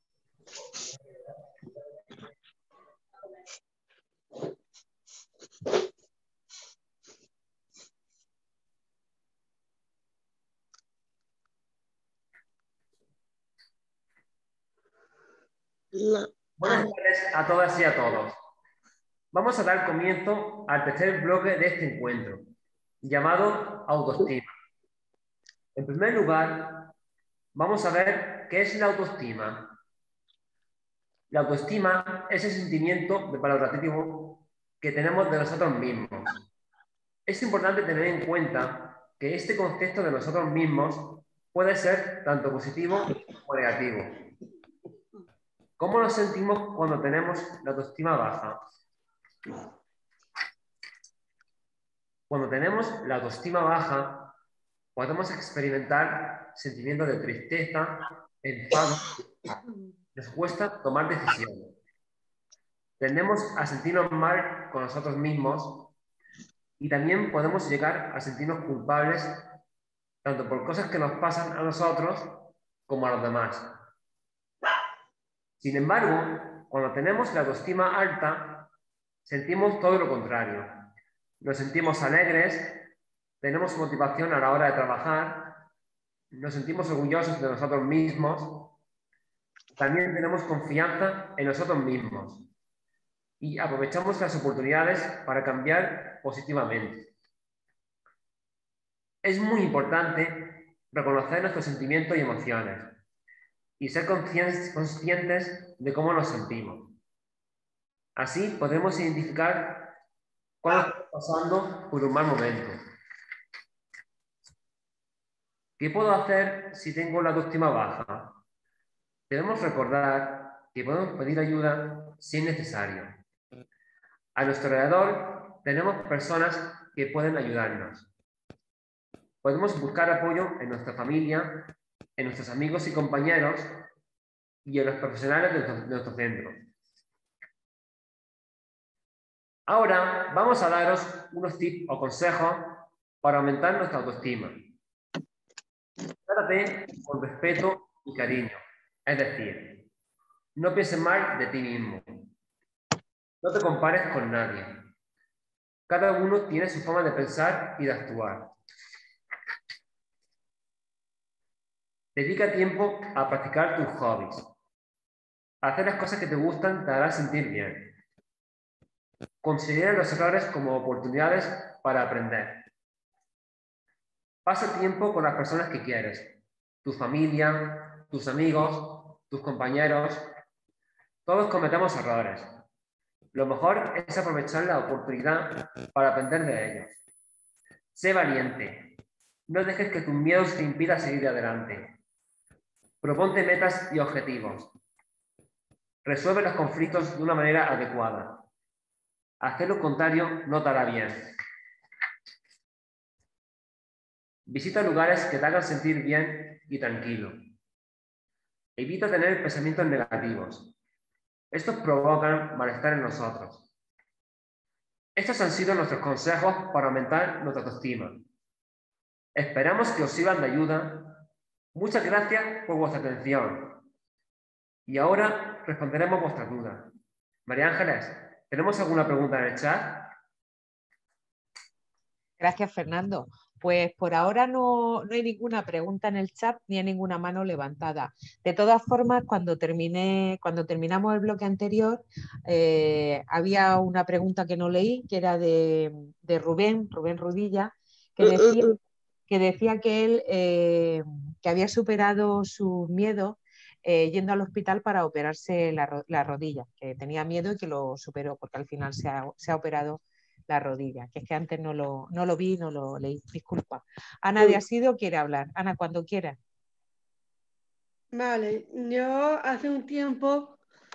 Buenas tardes a todas y a todos. Vamos a dar comienzo al tercer bloque de este encuentro, llamado autoestima. En primer lugar, vamos a ver qué es la autoestima. La autoestima es el sentimiento de valoración que tenemos de nosotros mismos. Es importante tener en cuenta que este concepto de nosotros mismos puede ser tanto positivo como negativo. ¿Cómo nos sentimos cuando tenemos la autoestima baja? Cuando tenemos la autoestima baja, podemos experimentar sentimientos de tristeza, enfado, nos cuesta tomar decisiones. Tendemos a sentirnos mal con nosotros mismos y también podemos llegar a sentirnos culpables tanto por cosas que nos pasan a nosotros como a los demás. Sin embargo, cuando tenemos la autoestima alta, sentimos todo lo contrario. Nos sentimos alegres, tenemos motivación a la hora de trabajar, nos sentimos orgullosos de nosotros mismos, también tenemos confianza en nosotros mismos y aprovechamos las oportunidades para cambiar positivamente. Es muy importante reconocer nuestros sentimientos y emociones y ser conscientes de cómo nos sentimos. Así podremos identificar cuando estamos pasando por un mal momento. ¿Qué puedo hacer si tengo la autoestima baja? Debemos recordar que podemos pedir ayuda si es necesario. A nuestro alrededor tenemos personas que pueden ayudarnos. Podemos buscar apoyo en nuestra familia, en nuestros amigos y compañeros y en los profesionales de nuestro, de nuestro centro. Ahora vamos a daros unos tips o consejos para aumentar nuestra autoestima. Trátate con respeto y cariño, es decir, no pienses mal de ti mismo. No te compares con nadie. Cada uno tiene su forma de pensar y de actuar. Dedica tiempo a practicar tus hobbies. Hacer las cosas que te gustan te hará sentir bien. Considera los errores como oportunidades para aprender. Pasa tiempo con las personas que quieres. Tu familia, tus amigos, tus compañeros. Todos cometemos errores. Lo mejor es aprovechar la oportunidad para aprender de ellos. Sé valiente. No dejes que tus miedos te impidan seguir adelante. Proponte metas y objetivos. Resuelve los conflictos de una manera adecuada. Hacer lo contrario no te hará bien. Visita lugares que te hagan sentir bien y tranquilo. Evita tener pensamientos negativos. Estos provocan malestar en nosotros. Estos han sido nuestros consejos para aumentar nuestra autoestima. Esperamos que os sirvan de ayuda. Muchas gracias por vuestra atención. Y ahora responderemos vuestras dudas. María Ángeles, ¿tenemos alguna pregunta en el chat? Gracias, Fernando. Pues por ahora no, no hay ninguna pregunta en el chat ni hay ninguna mano levantada. De todas formas, cuando, terminé, cuando terminamos el bloque anterior, eh, había una pregunta que no leí, que era de, de Rubén, Rubén Rudilla, que decía que, decía que él eh, que había superado sus miedos eh, yendo al hospital para operarse la, la rodilla, que tenía miedo y que lo superó, porque al final se ha, se ha operado la rodilla, que es que antes no lo, no lo vi, no lo leí, disculpa. Ana de Asido quiere hablar. Ana, cuando quieras. Vale, yo hace un tiempo,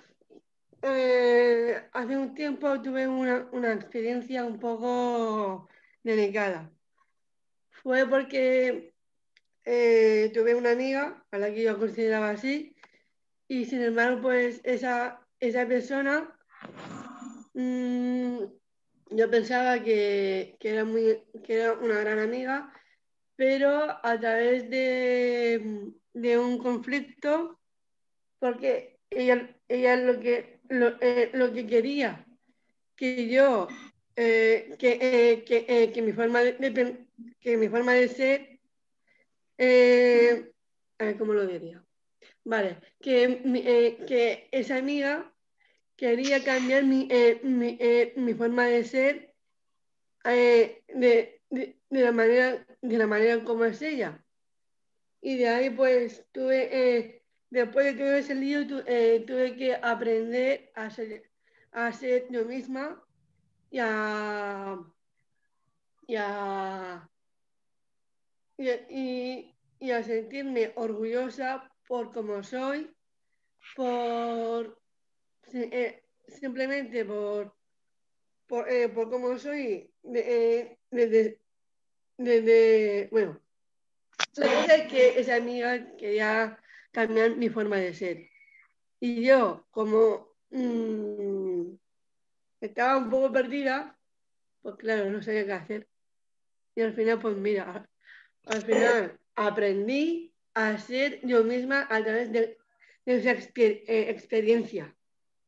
eh, hace un tiempo tuve una, una experiencia un poco delicada. Fue porque eh, tuve una amiga, a la que yo consideraba así, y sin embargo, pues esa, esa persona, mmm, yo pensaba que, que, era muy, que era una gran amiga, pero a través de, de un conflicto, porque ella, ella lo, que, lo, eh, lo que quería, que yo, eh, que, eh, que, eh, que, mi forma de, de, que mi forma de ser, eh, a ver, ¿cómo lo diría? Vale, que, eh, que esa amiga quería cambiar mi, eh, mi, eh, mi forma de ser eh, de, de, de, la manera, de la manera como es ella. Y de ahí pues tuve, eh, después de todo ese lío, tu, eh, tuve que aprender a ser, a ser yo misma y a, y a, y a, y, y a sentirme orgullosa por como soy, por eh, simplemente por, por, eh, por cómo soy desde, de, de, de, bueno, la cosa es que esa amiga quería cambiar mi forma de ser. Y yo, como mmm, estaba un poco perdida, pues claro, no sabía qué hacer. Y al final, pues mira, al final aprendí a ser yo misma a través de, de esa exper eh, experiencia.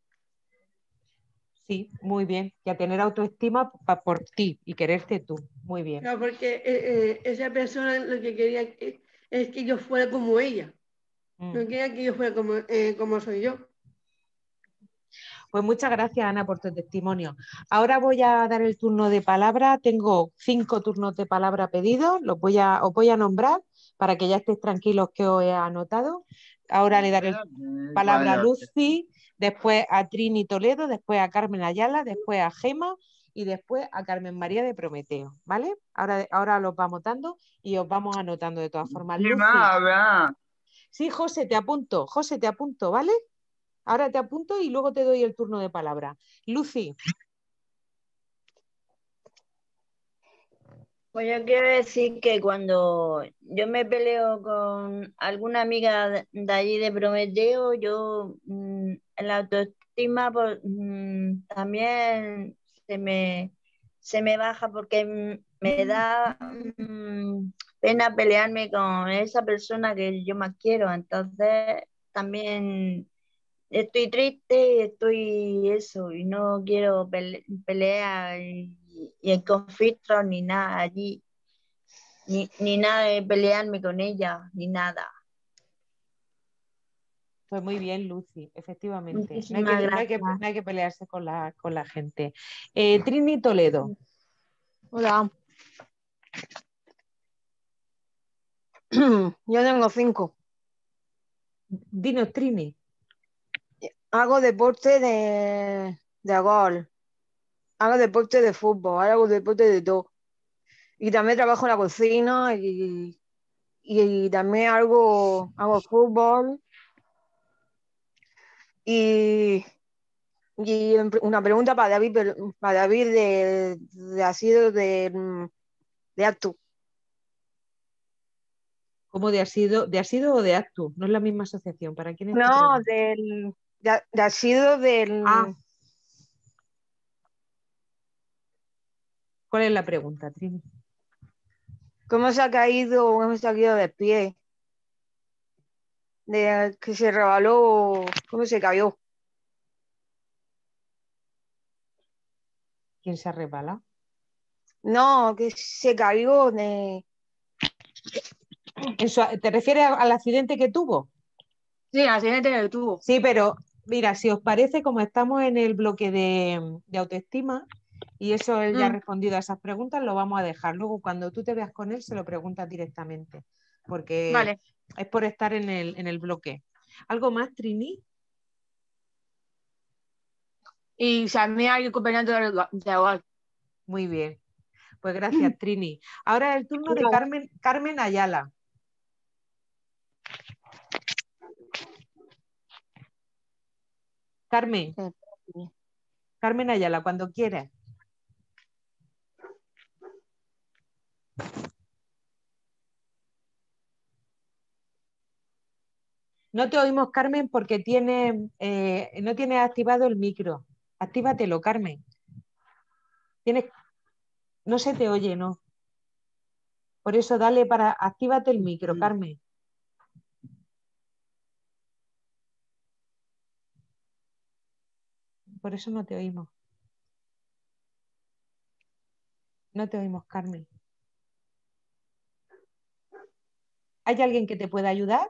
Sí, muy bien. Y a tener autoestima pa, por ti y quererte tú. Muy bien. Claro, porque eh, eh, esa persona lo que quería es, es que yo fuera como ella. Mm. No quería que yo fuera como, eh, como soy yo. Pues muchas gracias, Ana, por tu testimonio. Ahora voy a dar el turno de palabra. Tengo cinco turnos de palabra pedidos. Los voy a, os voy a nombrar para que ya estéis tranquilos que os he anotado. Ahora le daré palabra a Lucy, después a Trini Toledo, después a Carmen Ayala, después a Gema y después a Carmen María de Prometeo, ¿vale? Ahora, ahora los vamos dando y os vamos anotando de todas formas. Lucy. Sí, José, te apunto. José, te apunto, ¿vale? Ahora te apunto y luego te doy el turno de palabra. Lucy. Pues yo quiero decir que cuando yo me peleo con alguna amiga de allí de Prometeo, yo mmm, la autoestima pues, mmm, también se me, se me baja porque me da mmm, pena pelearme con esa persona que yo más quiero. Entonces también estoy triste, estoy eso, y no quiero pele pelear y, y en conflictos ni nada allí, ni, ni nada de pelearme con ella, ni nada. Pues muy bien, Lucy, efectivamente. No hay, que, no, hay que, no hay que pelearse con la, con la gente. Eh, Trini Toledo. Hola. Yo tengo cinco. Dinos, Trini. Hago deporte de, de gol. Hago deporte de fútbol. Hago deporte de todo. Y también trabajo en la cocina y, y también algo, hago fútbol. Y, y una pregunta para David, pero- para David de, de ha sido de, mm, de Actu. ¿Cómo de Asido? ¿De Asido o de Actu? No es la misma asociación. ¿Para quién es tu No, pregunta? del, de, de ha sido del... Ah. ¿Cuál es la pregunta, Trini? ¿Cómo se ha caído, cómo se ha caído de pie? De que se rebaló, ¿cómo se cayó? ¿Quién se resbala? No, que se cayó de... En su- ¿Te refieres a- al accidente que tuvo? Sí, el accidente que tuvo. Sí, pero mira, si os parece, como estamos en el bloque de, de autoestima y eso él ya ha Mm. respondido a esas preguntas, lo vamos a dejar. Luego, cuando tú te veas con él, se lo preguntas directamente, porque Vale. es por estar en el, en el bloque. ¿Algo más, Trini? Y también hay acompañante de de igual. Muy bien. Pues gracias, Trini. Ahora es el turno de Carmen, Carmen Ayala. Carmen. Carmen Ayala, cuando quieras. No te oímos, Carmen, porque tiene, eh, no tienes activado el micro. Actívatelo, Carmen. Tienes, no se te oye, ¿no? Por eso dale para, actívate el micro, Carmen. Por eso no te oímos. No te oímos, Carmen. ¿Hay alguien que te pueda ayudar?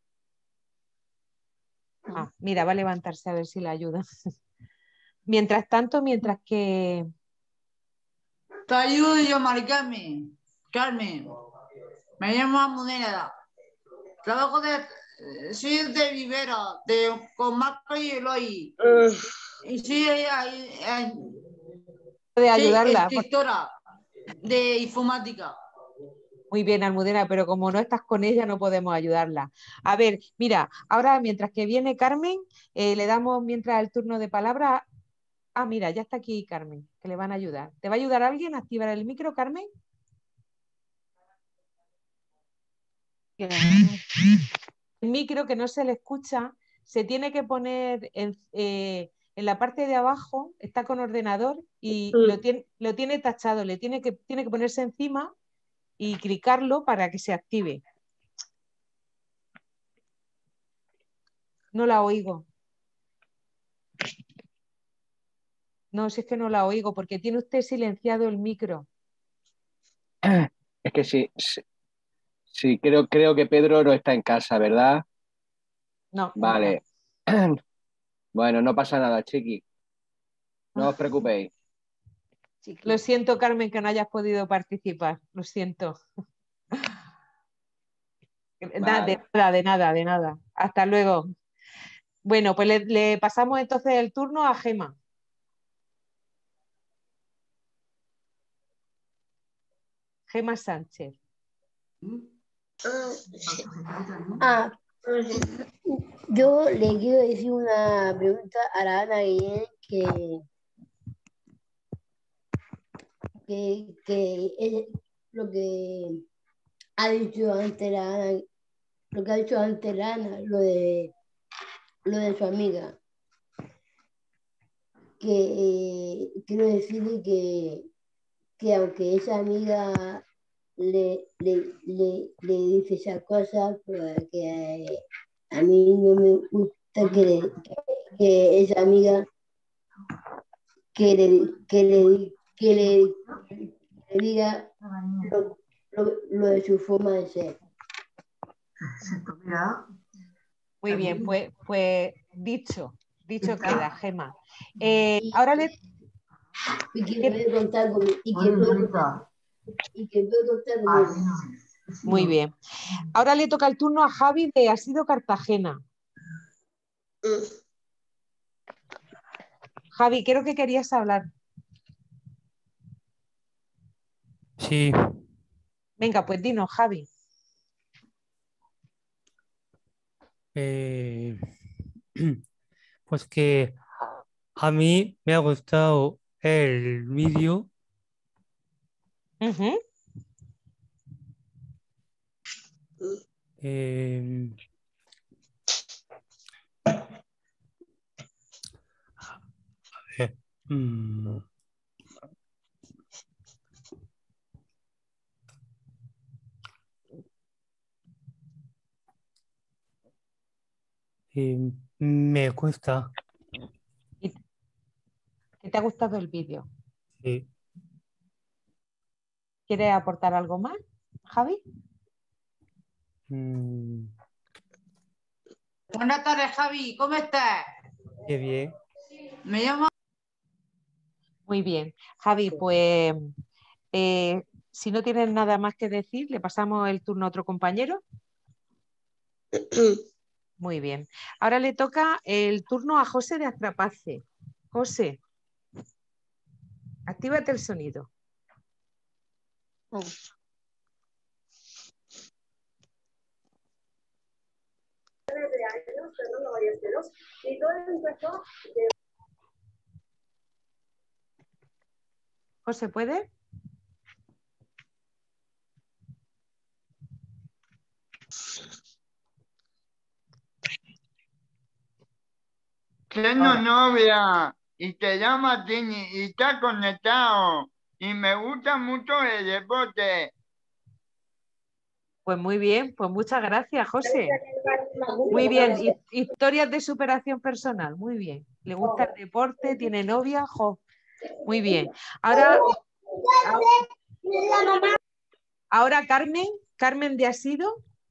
Ah, mira, va a levantarse a ver si le ayuda. Mientras tanto, mientras que... Te ayudo yo, Mari Carmen. Carmen. Me llamo Almudena. Trabajo de... eh, Soy de Vivera, de, con Marco y Eloy. Y soy, eh, eh, Puede soy ayudarla. instructora de informática. Muy bien, Almudena, pero como no estás con ella, no podemos ayudarla. A ver, mira, ahora mientras que viene Carmen, eh, le damos mientras el turno de palabra. Ah, mira, ya está aquí Carmen, que le van a ayudar. ¿Te va a ayudar alguien a activar el micro, Carmen? El micro que no se le escucha, se tiene que poner en, eh, en la parte de abajo, está con ordenador y lo tiene, lo tiene tachado, le tiene que, tiene que ponerse encima y clicarlo para que se active. No la oigo. No, si es que no la oigo, porque tiene usted silenciado el micro. Es que sí, sí, sí, creo, creo que Pedro no está en casa, ¿verdad? No. Vale. Bueno, no pasa nada, chiqui. No os preocupéis. Lo siento, Carmen, que no hayas podido participar. Lo siento. Da- De Vale. nada, de nada, de nada. Hasta luego. Bueno, pues le, le pasamos entonces el turno a Gema. Gema Sánchez. Ah, yo le quiero decir una pregunta a la Ana Guillén que, que, que es lo que ha dicho antes la Ana, lo que ha dicho antes la Ana, lo de, lo de su amiga. Que eh, quiero decirle que, que aunque esa amiga le, le, le, le dice esas cosas, pues que eh, a mí no me gusta que, le- que esa amiga que le, que le, que le, le diga lo, lo, lo de su forma de ser. Muy bien, pues, pues dicho, dicho queda, Gema. Eh, ahora le... Y que puede contar con, y que puede, y que puede contar conmigo. Muy bien. Ahora le toca el turno a Javi de Ha sido Cartagena. Javi, creo que querías hablar. Sí, Venga, pues dinos, Javi. Eh, pues que a mí me ha gustado el vídeo. Ujú. Eh, a ver, mm, eh, me cuesta. ¿Qué te ha gustado el vídeo? Sí. ¿Quieres aportar algo más, Javi? Mm, Buenas tardes, Javi. ¿Cómo estás? qué bien. Me llamo. Muy bien. Javi, pues eh, si no tienes nada más que decir, le pasamos el turno a otro compañero. Muy bien. Ahora le toca el turno a José de Astrapace. José, actívate el sonido. José, ¿puede? Tengo novia y te llama Tini y está conectado y me gusta mucho el deporte. Pues muy bien, pues muchas gracias, José. Muy bien, hi- historias de superación personal, muy bien. Le gusta el deporte, tiene novia, jo. Muy bien. Ahora, ahora Carmen, Carmen de Asido.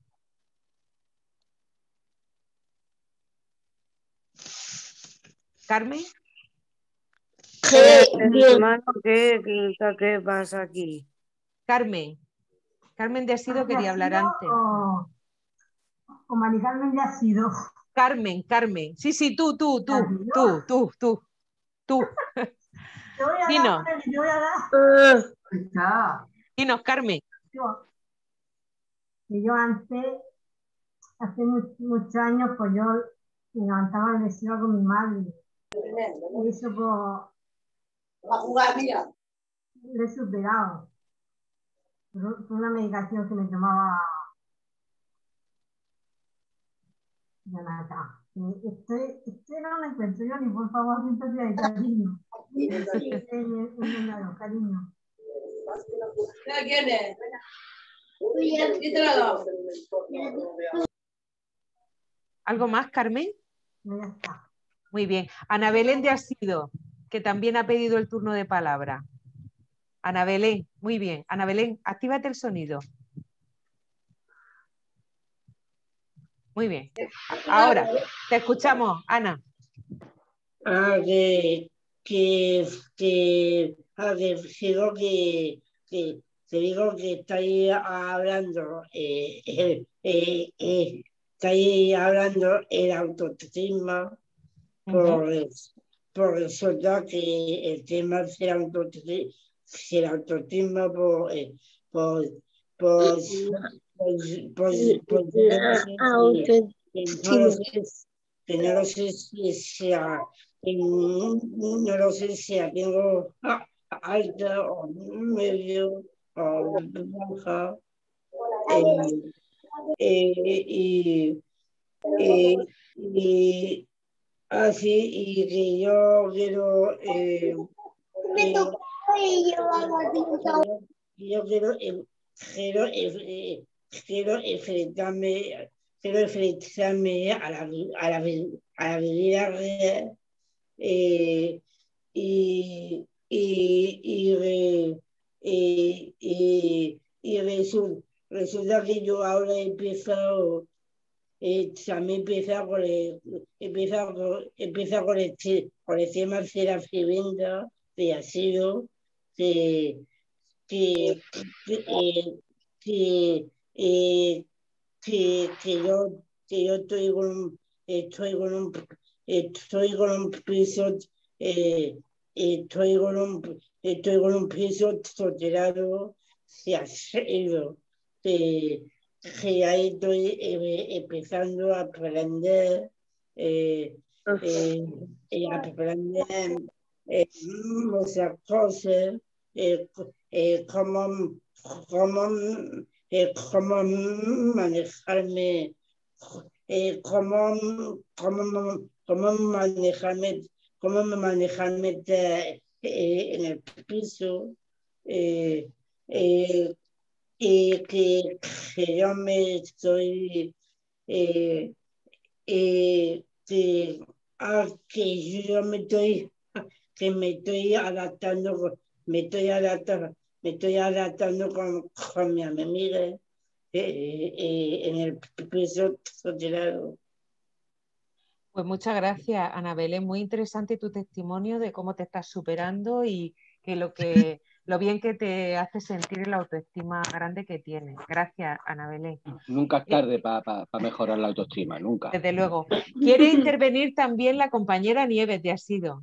Carmen. ¿Qué, hermano, qué, qué, qué pasa aquí? Carmen. Carmen de Asido quería hablar antes. O, o Mari Carmen de Asido. Carmen, Carmen. Sí, sí, tú, tú, tú, tú, tú, tú, tú. Te voy a Dinos, dar, te voy a dar. Está. dinos, Carmen. Yo, que yo antes, hace mu- muchos años, pues yo me levantaba al vecino con mi madre. Y eso, pues, a jugar, mira. Lo he superado. Por por una medicación que me tomaba de nata. Estoy, estoy no me encuentro yo ni por favor, siento que hay cariño. Un número, cariño. ¿Quién es? ¿Algo más, Carmen? No, ya está. Muy bien. Ana Belén de Asido, que también ha pedido el turno de palabra. Ana Belén, muy bien. Ana Belén, actívate el sonido. Muy bien. Ahora, te escuchamos, Ana. Ah, que, que, que, ah, que digo que, que, te digo que estáis hablando, eh, eh, eh, eh, estáis hablando el autoestima, por, por resulta que el tema del autoestima, el autoestima por, eh, por, por, por, por, por, no lo sé si- que no lo sé si sea, que no, no lo sé si la tengo a- alta o medio o baja. Eh, eh, y, eh, y así, y que yo quiero, eh, eh, yo quiero, eh, quiero, eh, quiero enfrentarme, quiero enfrentarme a la, vi- a la, vi- a la vida real, eh, y, y, y, re- y, y, y resu- resulta que yo ahora he empezado, eh, también empieza con el, empieza con, empieza con el, te- con el tema de la vivienda, de asilo, que, que, que, eh, que, eh, que, que yo, que yo estoy con un, estoy con un, estoy con un piso, eh, estoy con un, estoy con un piso soterrado de asilo, que, que ahí estoy eh, empezando a aprender, eh, eh, eh, a aprender eh, muchas cosas, eh, eh, cómo, cómo, eh, cómo manejarme, eh, cómo, cómo, cómo manejarme, cómo manejarme de, eh, en el piso, eh, eh, y que, que yo me estoy, eh, eh, que, ah, que yo me estoy, que me estoy adaptando, me estoy adaptando, me estoy adaptando con, con mi amiga eh, eh, en el piso soterrado. Pues muchas gracias, Ana Belén. Muy interesante tu testimonio de cómo te estás superando y que lo que lo bien que te hace sentir la autoestima grande que tienes. Gracias, Ana Belén. Nunca es Eh, tarde para pa, pa mejorar la autoestima, nunca. desde luego. ¿Quiere intervenir también la compañera Nieves de Asido?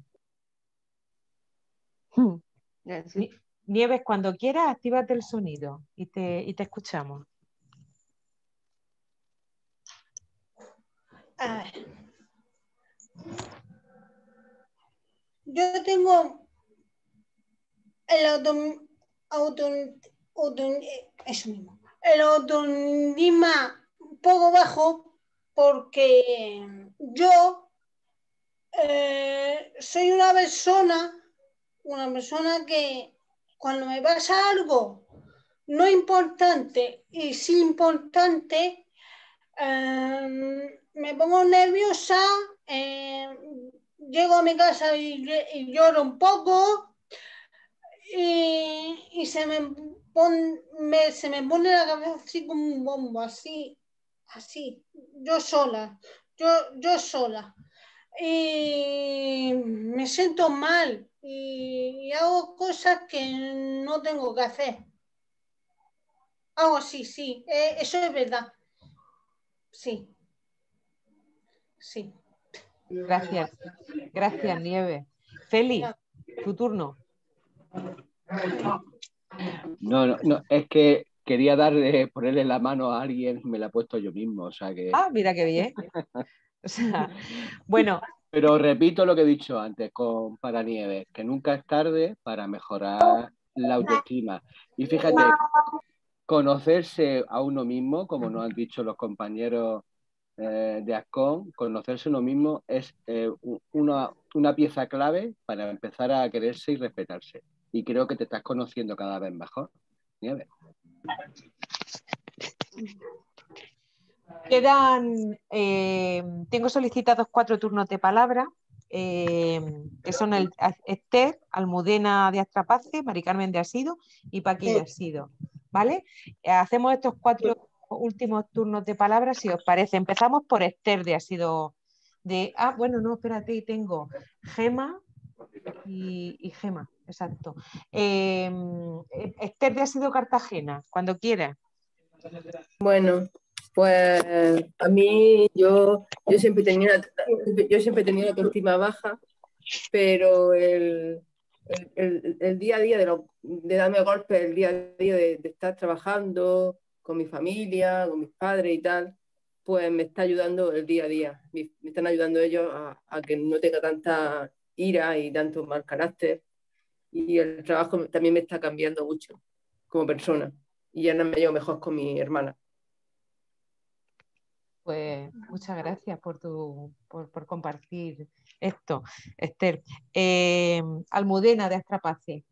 Ni- Nieves, cuando quieras, actívate el sonido y te, y te escuchamos. A ver. Yo tengo el auto, auto, auto eso mismo, el autoestima un poco bajo porque yo eh, soy una persona, una persona que cuando me pasa algo no importante y sí importante, eh, me pongo nerviosa, eh, llego a mi casa y, y lloro un poco y, y se, me pon, me, se me pone la cabeza así como un bombo, así, así, yo sola, yo, yo sola. Y me siento mal y, y hago cosas que no tengo que hacer. Hago así, sí, eh, eso es verdad. Sí, sí. Gracias. Gracias, Nieves. Feli, tu turno. No, no, no, es que quería darle, ponerle la mano a alguien y me la he puesto yo mismo, o sea que... Ah, mira qué bien. O sea, bueno. Pero repito lo que he dicho antes con para Nieves, que nunca es tarde para mejorar la autoestima. Y fíjate, conocerse a uno mismo, como nos han dicho los compañeros eh, de Ascon, conocerse a uno mismo es eh, una, una pieza clave para empezar a quererse y respetarse. Y creo que te estás conociendo cada vez mejor, Nieves. Quedan, eh, tengo solicitados cuatro turnos de palabra, eh, que son el Esther, Almudena de Astrapace, Mari Carmen de Asido y Paqui de Asido. ¿Vale? Hacemos estos cuatro últimos turnos de palabra, si os parece. Empezamos por Esther de Asido. De, ah, bueno, no, espérate, tengo Gema y, y Gema, exacto. Eh, Esther de Asido Cartagena, cuando quiera. Bueno, pues a mí yo, yo siempre tenía una, yo siempre tenía una autoestima baja, pero el, el, el, el día a día de, lo, de darme golpes, el día a día de, de estar trabajando con mi familia, con mis padres y tal, pues me está ayudando el día a día. Me, me están ayudando ellos a, a que no tenga tanta ira y tanto mal carácter. Y el trabajo también me está cambiando mucho como persona. Y ya no me llevo mejor con mi hermana. Pues muchas gracias por, tu, por, por compartir esto, Esther. Eh, Almudena de Astrapace.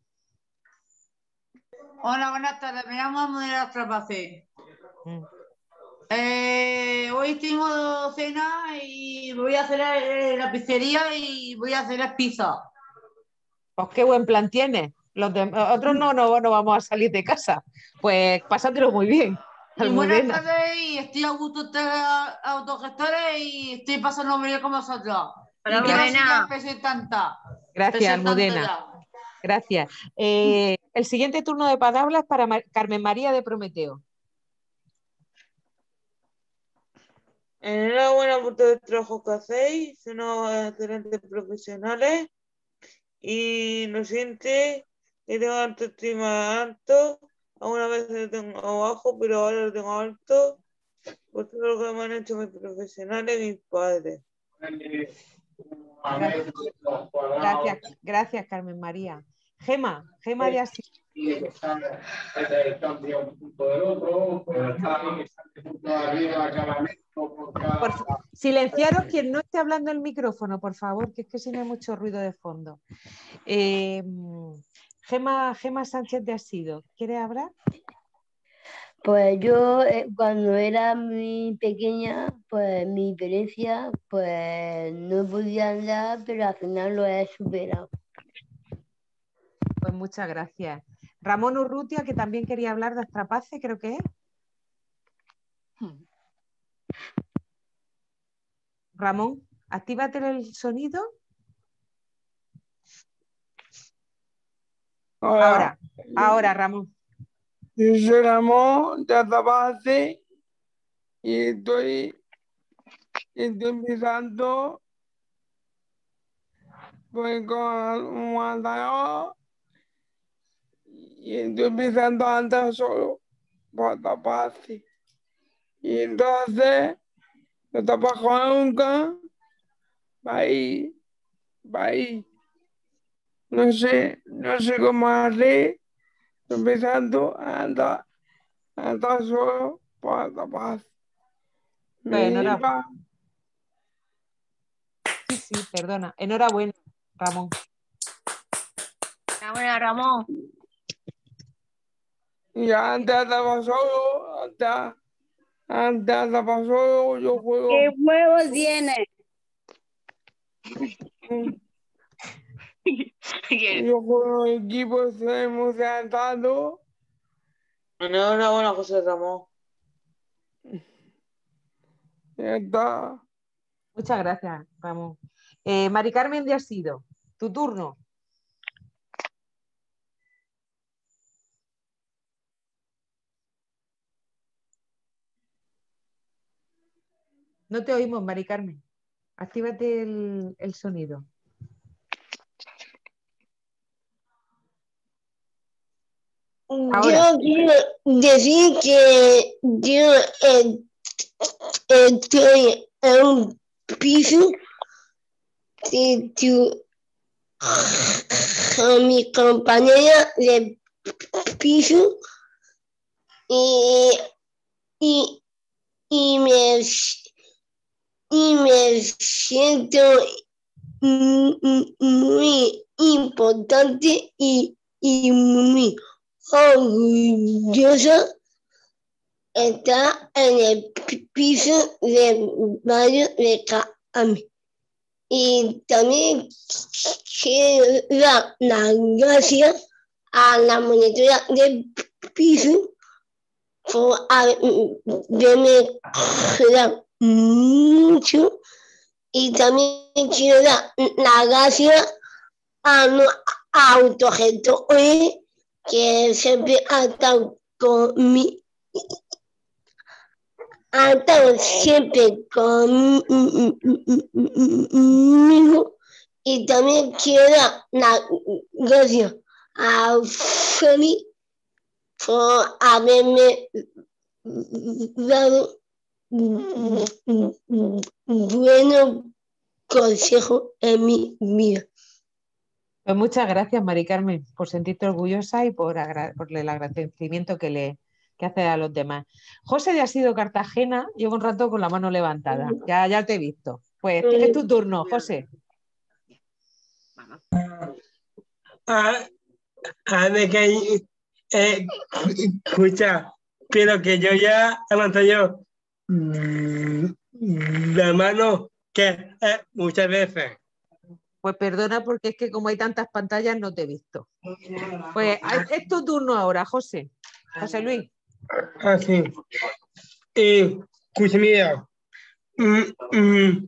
Hola, buenas tardes. Me llamo Almudena de Astrapace. Mm. Eh, hoy tengo cena y voy a hacer eh, la pizzería y voy a hacer las pizzas. Pues qué buen plan tienes. Los de, otros no, no, no vamos a salir de casa. Pues pásatelo muy bien. Y buenas Almudena. tardes y estoy a gusto de autogestores y estoy pasando bien con vosotros. Hola, y quiero Almudena. seguir representanta. Gracias, Almudena. Ya. Gracias. Eh, el siguiente turno de palabra es para Mar Carmen María de Prometeo. Enhorabuena por todo el trabajo que hacéis, son unos excelentes profesionales y no siente que tengo autoestima alto, algunas veces lo tengo bajo, pero ahora lo tengo alto por todo lo que me han hecho mis profesionales y mis padres. Gracias, gracias, gracias, Carmen María. Gema, Gema de Asís. Por fa- silenciaros quien no esté hablando el micrófono, por favor, que es que si no hay mucho ruido de fondo. Eh, Gema, Gema Sánchez de Asido, ¿quiere hablar? Pues yo eh, cuando era muy pequeña, pues mi experiencia, pues no podía andar, pero al final lo he superado. Pues muchas gracias. Ramón Urrutia, que también quería hablar de Astrapace, creo que es. Ramón, actívate el sonido. Hola. Ahora, ahora, Ramón. Yo soy Ramón de Atrapace y estoy, estoy empezando pues, con un andador y estoy empezando a andar solo por Atrapace. Y entonces, no trabajo nunca, va ahí, va ahí. No sé, no sé cómo hacer, estoy empezando a andar, a andar solo por Atrapace. Pues Me enhorabuena. iba Sí, sí, perdona. Enhorabuena, Ramón. Enhorabuena, Ramón. y antes andaba solo, antes, antes andaba solo, yo juego. ¿Qué huevos tiene? Yo juego en equipo, estoy emocionado. Enhorabuena, José Ramón. Ya está. Muchas gracias, Ramón. Eh, Mari Carmen de Asido, tu turno. No te oímos, Mari Carmen. Actívate el, el sonido. Ahora. Yo quiero decir que yo eh, estoy en un piso que tu, a mi compañera de piso y, y, y, me, y me siento mm, mm, muy importante y, y muy orgullosa está en el pi- piso de barrio de Cami. Y también quiero dar las gracias a la monitora del piso por haberme cuidado mucho. Y también quiero dar las gracias a los autogestores que siempre ha estado conmigo. Ha estado siempre conmigo y también quiero dar las gracias a Feli por haberme dado buenos consejos en mi vida. Pues muchas gracias, Mari Carmen, por sentirte orgullosa y por, agra- por el agradecimiento que le que hace a los demás. José de Asido Cartagena, llevo un rato con la mano levantada. Ya, ya te he visto. Pues es tu turno, José. A, a ver que eh, escucha, pero que yo ya avanzo yo mm, la mano que eh, muchas veces. Pues perdona porque es que como hay tantas pantallas no te he visto. Pues es tu turno ahora, José. José Luis. Así. Y escucha, mira. Mm, mm,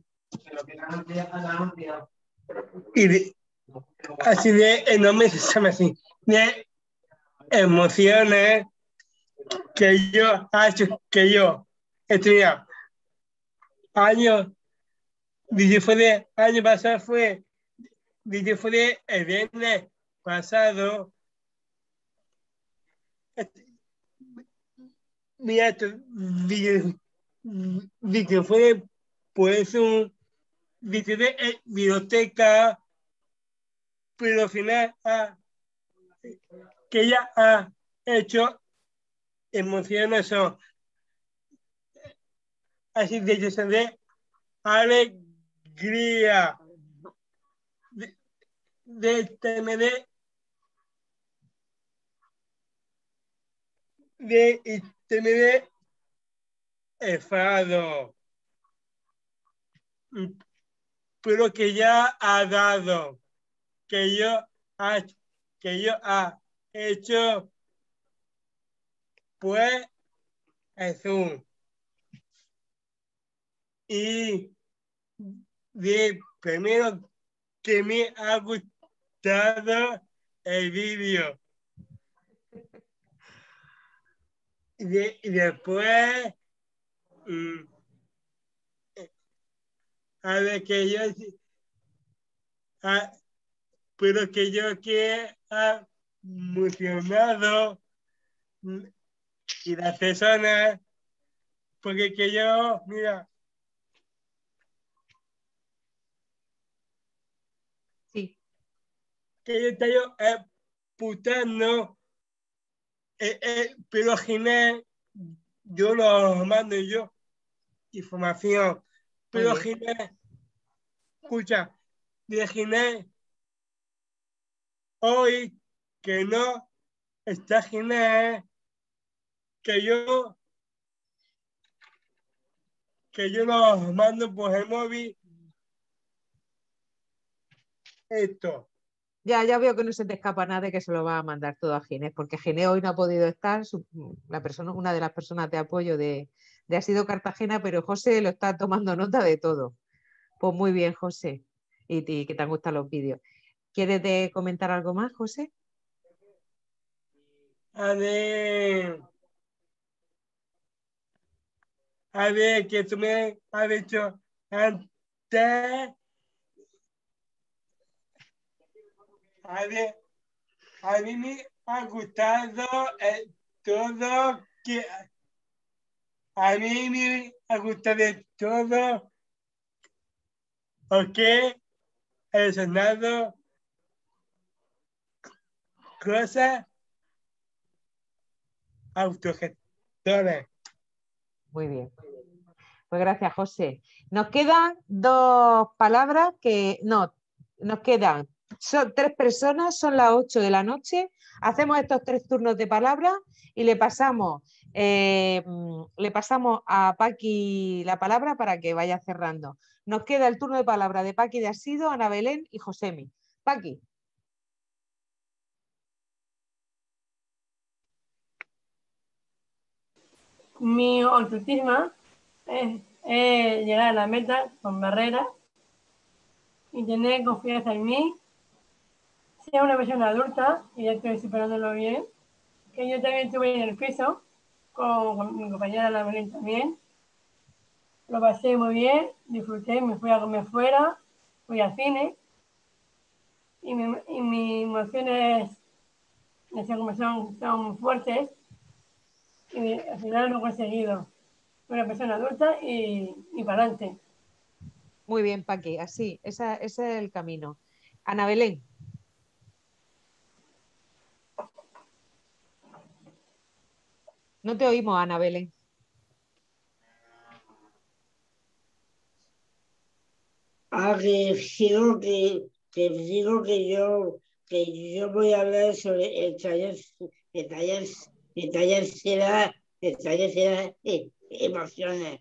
y de, así de enorme, se llama así, de emociones que yo ha hecho que yo estudiaba años, desde fue de año pasado fue, desde fue de el viernes pasado. Mira estos vídeos de que fue pues un dice de eh, biblioteca, pero al final ha, que ella ha hecho emociones o así de de alegría de, de tener de, de tener enfado, pero que ya ha dado, que yo ha, que yo ha hecho, pues es un. Y de primero que me ha gustado el vídeo. Y, de, y después, mmm, a ver que yo, a, pero que yo que ha emocionado y las personas, porque que yo, mira. Sí. Que yo estoy eh, putando, eh, eh, pero al final yo lo mando yo, información, pero al final, escucha, de final, hoy que no está final, que yo, que yo lo mando por el móvil, esto. Ya, ya veo que no se te escapa nada y que se lo va a mandar todo a Ginés, porque Ginés hoy no ha podido estar, su, la persona, una de las personas de apoyo de, de Ha sido Cartagena, pero José lo está tomando nota de todo. Pues muy bien, José, y, y que te han gustado los vídeos. ¿Quieres de comentar algo más, José? A ver, a ver, que tú me has dicho antes. A ver, a mí me ha gustado eh, todo, que a mí me ha gustado todo, ok, he sonado cosas autogestiones. Muy bien. Pues gracias, José. Nos quedan dos palabras que, no, nos quedan son tres personas, son las ocho de la noche, hacemos estos tres turnos de palabras y le pasamos, eh, le pasamos a Paqui la palabra para que vaya cerrando. Nos queda el turno de palabra de Paqui de Asido, Ana Belén y Josemi. Paqui. Mi autoestima es, es llegar a la meta con barreras y tener confianza en mí, ser una persona adulta, y ya estoy superándolo bien, que yo también estuve en el piso con, con mi compañera Ana Belén también, lo pasé muy bien, disfruté, me fui a comer fuera, fui al cine, y, mi, y mis emociones no sé cómo son, son fuertes, y al final lo he conseguido. Soy una persona adulta y, y para adelante. Muy bien, Paqui, así, esa, ese es el camino. Ana Belén. No te oímos, Ana Belén. Ah, que digo que, que digo que yo, que yo voy a hablar sobre el taller, el taller, el taller será, el taller será eh, emociones.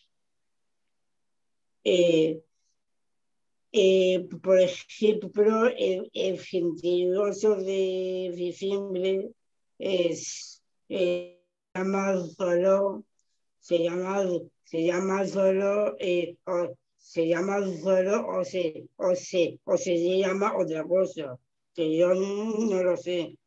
Eh, eh, por ejemplo, el, el veintiocho de diciembre es, eh, se llama solo, se llama, se llama solo, eh, o, se llama solo o se, o se, o se llama otra cosa, que yo no lo sé.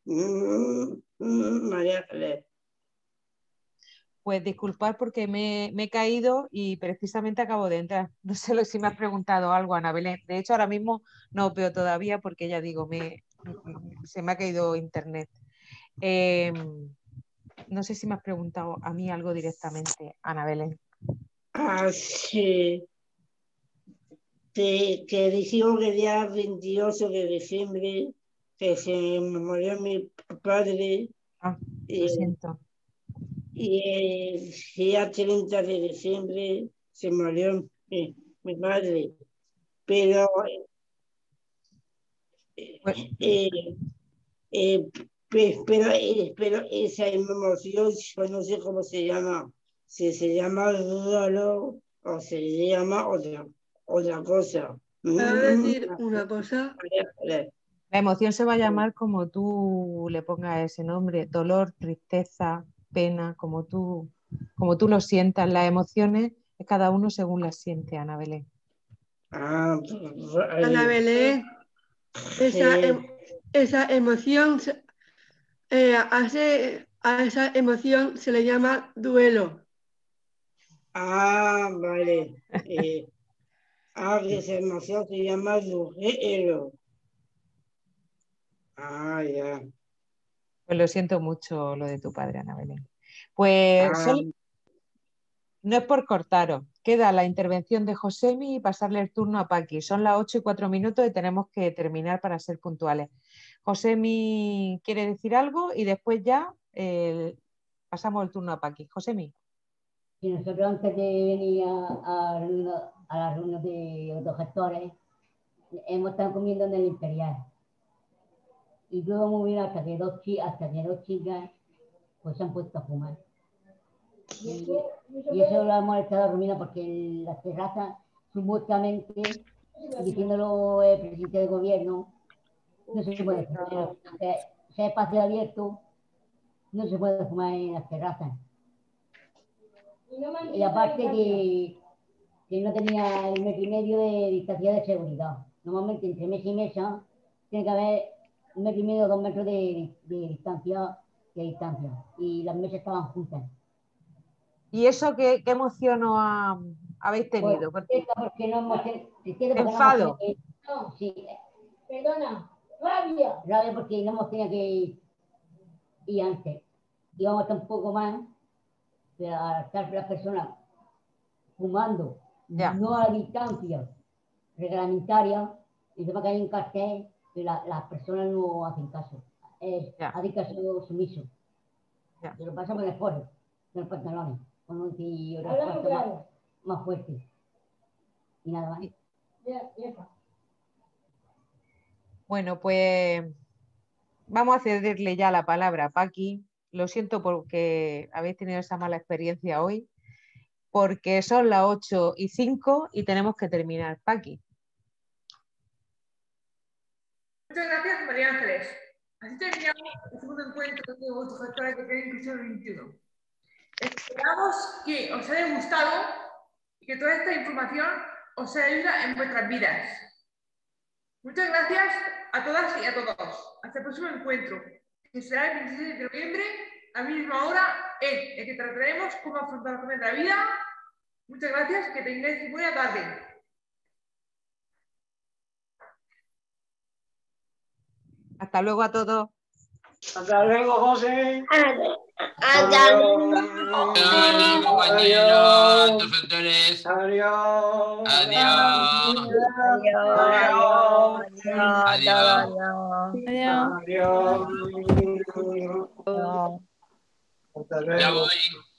María Ángeles. Pues disculpad porque me, me he caído y precisamente acabo de entrar. No sé si me has preguntado algo, Ana Belén. De hecho, ahora mismo no os veo todavía porque ya digo, me, se me ha caído internet. Eh, no sé si me has preguntado a mí algo directamente, Ana Belén. Así que, que dijimos que el día veintiocho de diciembre que se me murió mi padre. Ah, y, lo siento. Y el día treinta de diciembre se murió mi, mi madre. Pero, Pues, eh, eh, pe- pero, eh, pero esa emoción, yo no sé cómo se llama. Si se llama dolor o se llama otra, otra cosa. ¿Puedo decir una cosa? la emoción se va a llamar como tú le pongas ese nombre, dolor, tristeza, pena, como tú, como tú lo sientas. Las emociones, cada uno según las siente, Ana Belén. Ah, Ana Belén, esa, sí. em- esa emoción, se- eh, hace- a esa emoción se le llama duelo. Ah, vale. Eh, ah, que esa emoción se llama duelo. Ah, ya. Pues lo siento mucho lo de tu padre, Ana Belén. Pues Ah, son- no es por cortaros, queda la intervención de Josemi y pasarle el turno a Paqui. Son las ocho y cuatro minutos y tenemos que terminar para ser puntuales. Josemi quiere decir algo y después ya eh, pasamos el turno a Paqui. Josemi. Y nosotros antes de venir a, a, reunión- a la reunión de otros gestores, hemos estado comiendo en el Imperial. Y todo muy bien hasta que dos, chi- hasta que dos chicas pues se han puesto a fumar. Y, y eso lo ha molestado a Romina porque en las terrazas, supuestamente, diciéndolo el presidente del gobierno, no se puede fumar. Aunque sea espacio abierto, no se puede fumar en las terrazas. Y aparte que, que no tenía el metro y medio de distancia de seguridad. Normalmente entre mesa y mesa tiene que haber un metro y medio o dos metros de, de distancia, de distancia. Y las mesas estaban juntas. ¿Y eso qué, qué emoción os ha- habéis Pues, tenido? tristeza porque no hemos tenido, tristeza porque no hemos Enfado. tenido que, no, sí, perdona, rabia. Rabia porque no hemos tenido que ir, ir antes. Íbamos hasta un poco más, pero al estar las personas fumando, Ya. no a la distancia reglamentaria, y se va a caer un cartel que la- las personas no hacen caso. Es, hace caso sumiso. Ya. Se lo pasamos en el foro, en los pantalones, con un y otras Hablamos partes más, claro. más fuertes. Y nada más. Ya, ya está. Bueno, pues vamos a cederle ya la palabra a Paqui. Lo siento porque habéis tenido esa mala experiencia hoy, porque son las ocho y cinco y tenemos que terminar. Paqui. Muchas gracias, María Ángeles. Así terminamos el segundo encuentro de vuestros gestores de Pleno Inclusión veintiuno. Esperamos que os haya gustado y que toda esta información os ayude en vuestras vidas. Muchas gracias a todas y a todos. Hasta el próximo encuentro, que será el veintiséis de noviembre, a la misma hora, en el que trataremos cómo afrontar la vida. Muchas gracias, que tengáis buena tarde. Hasta luego a todos. Hasta luego, José. Hasta luego. Adiós, compañeros, doctores. Adiós. Adiós. Adiós. Adiós. Adiós. Adiós. Hasta Ya luego. voy.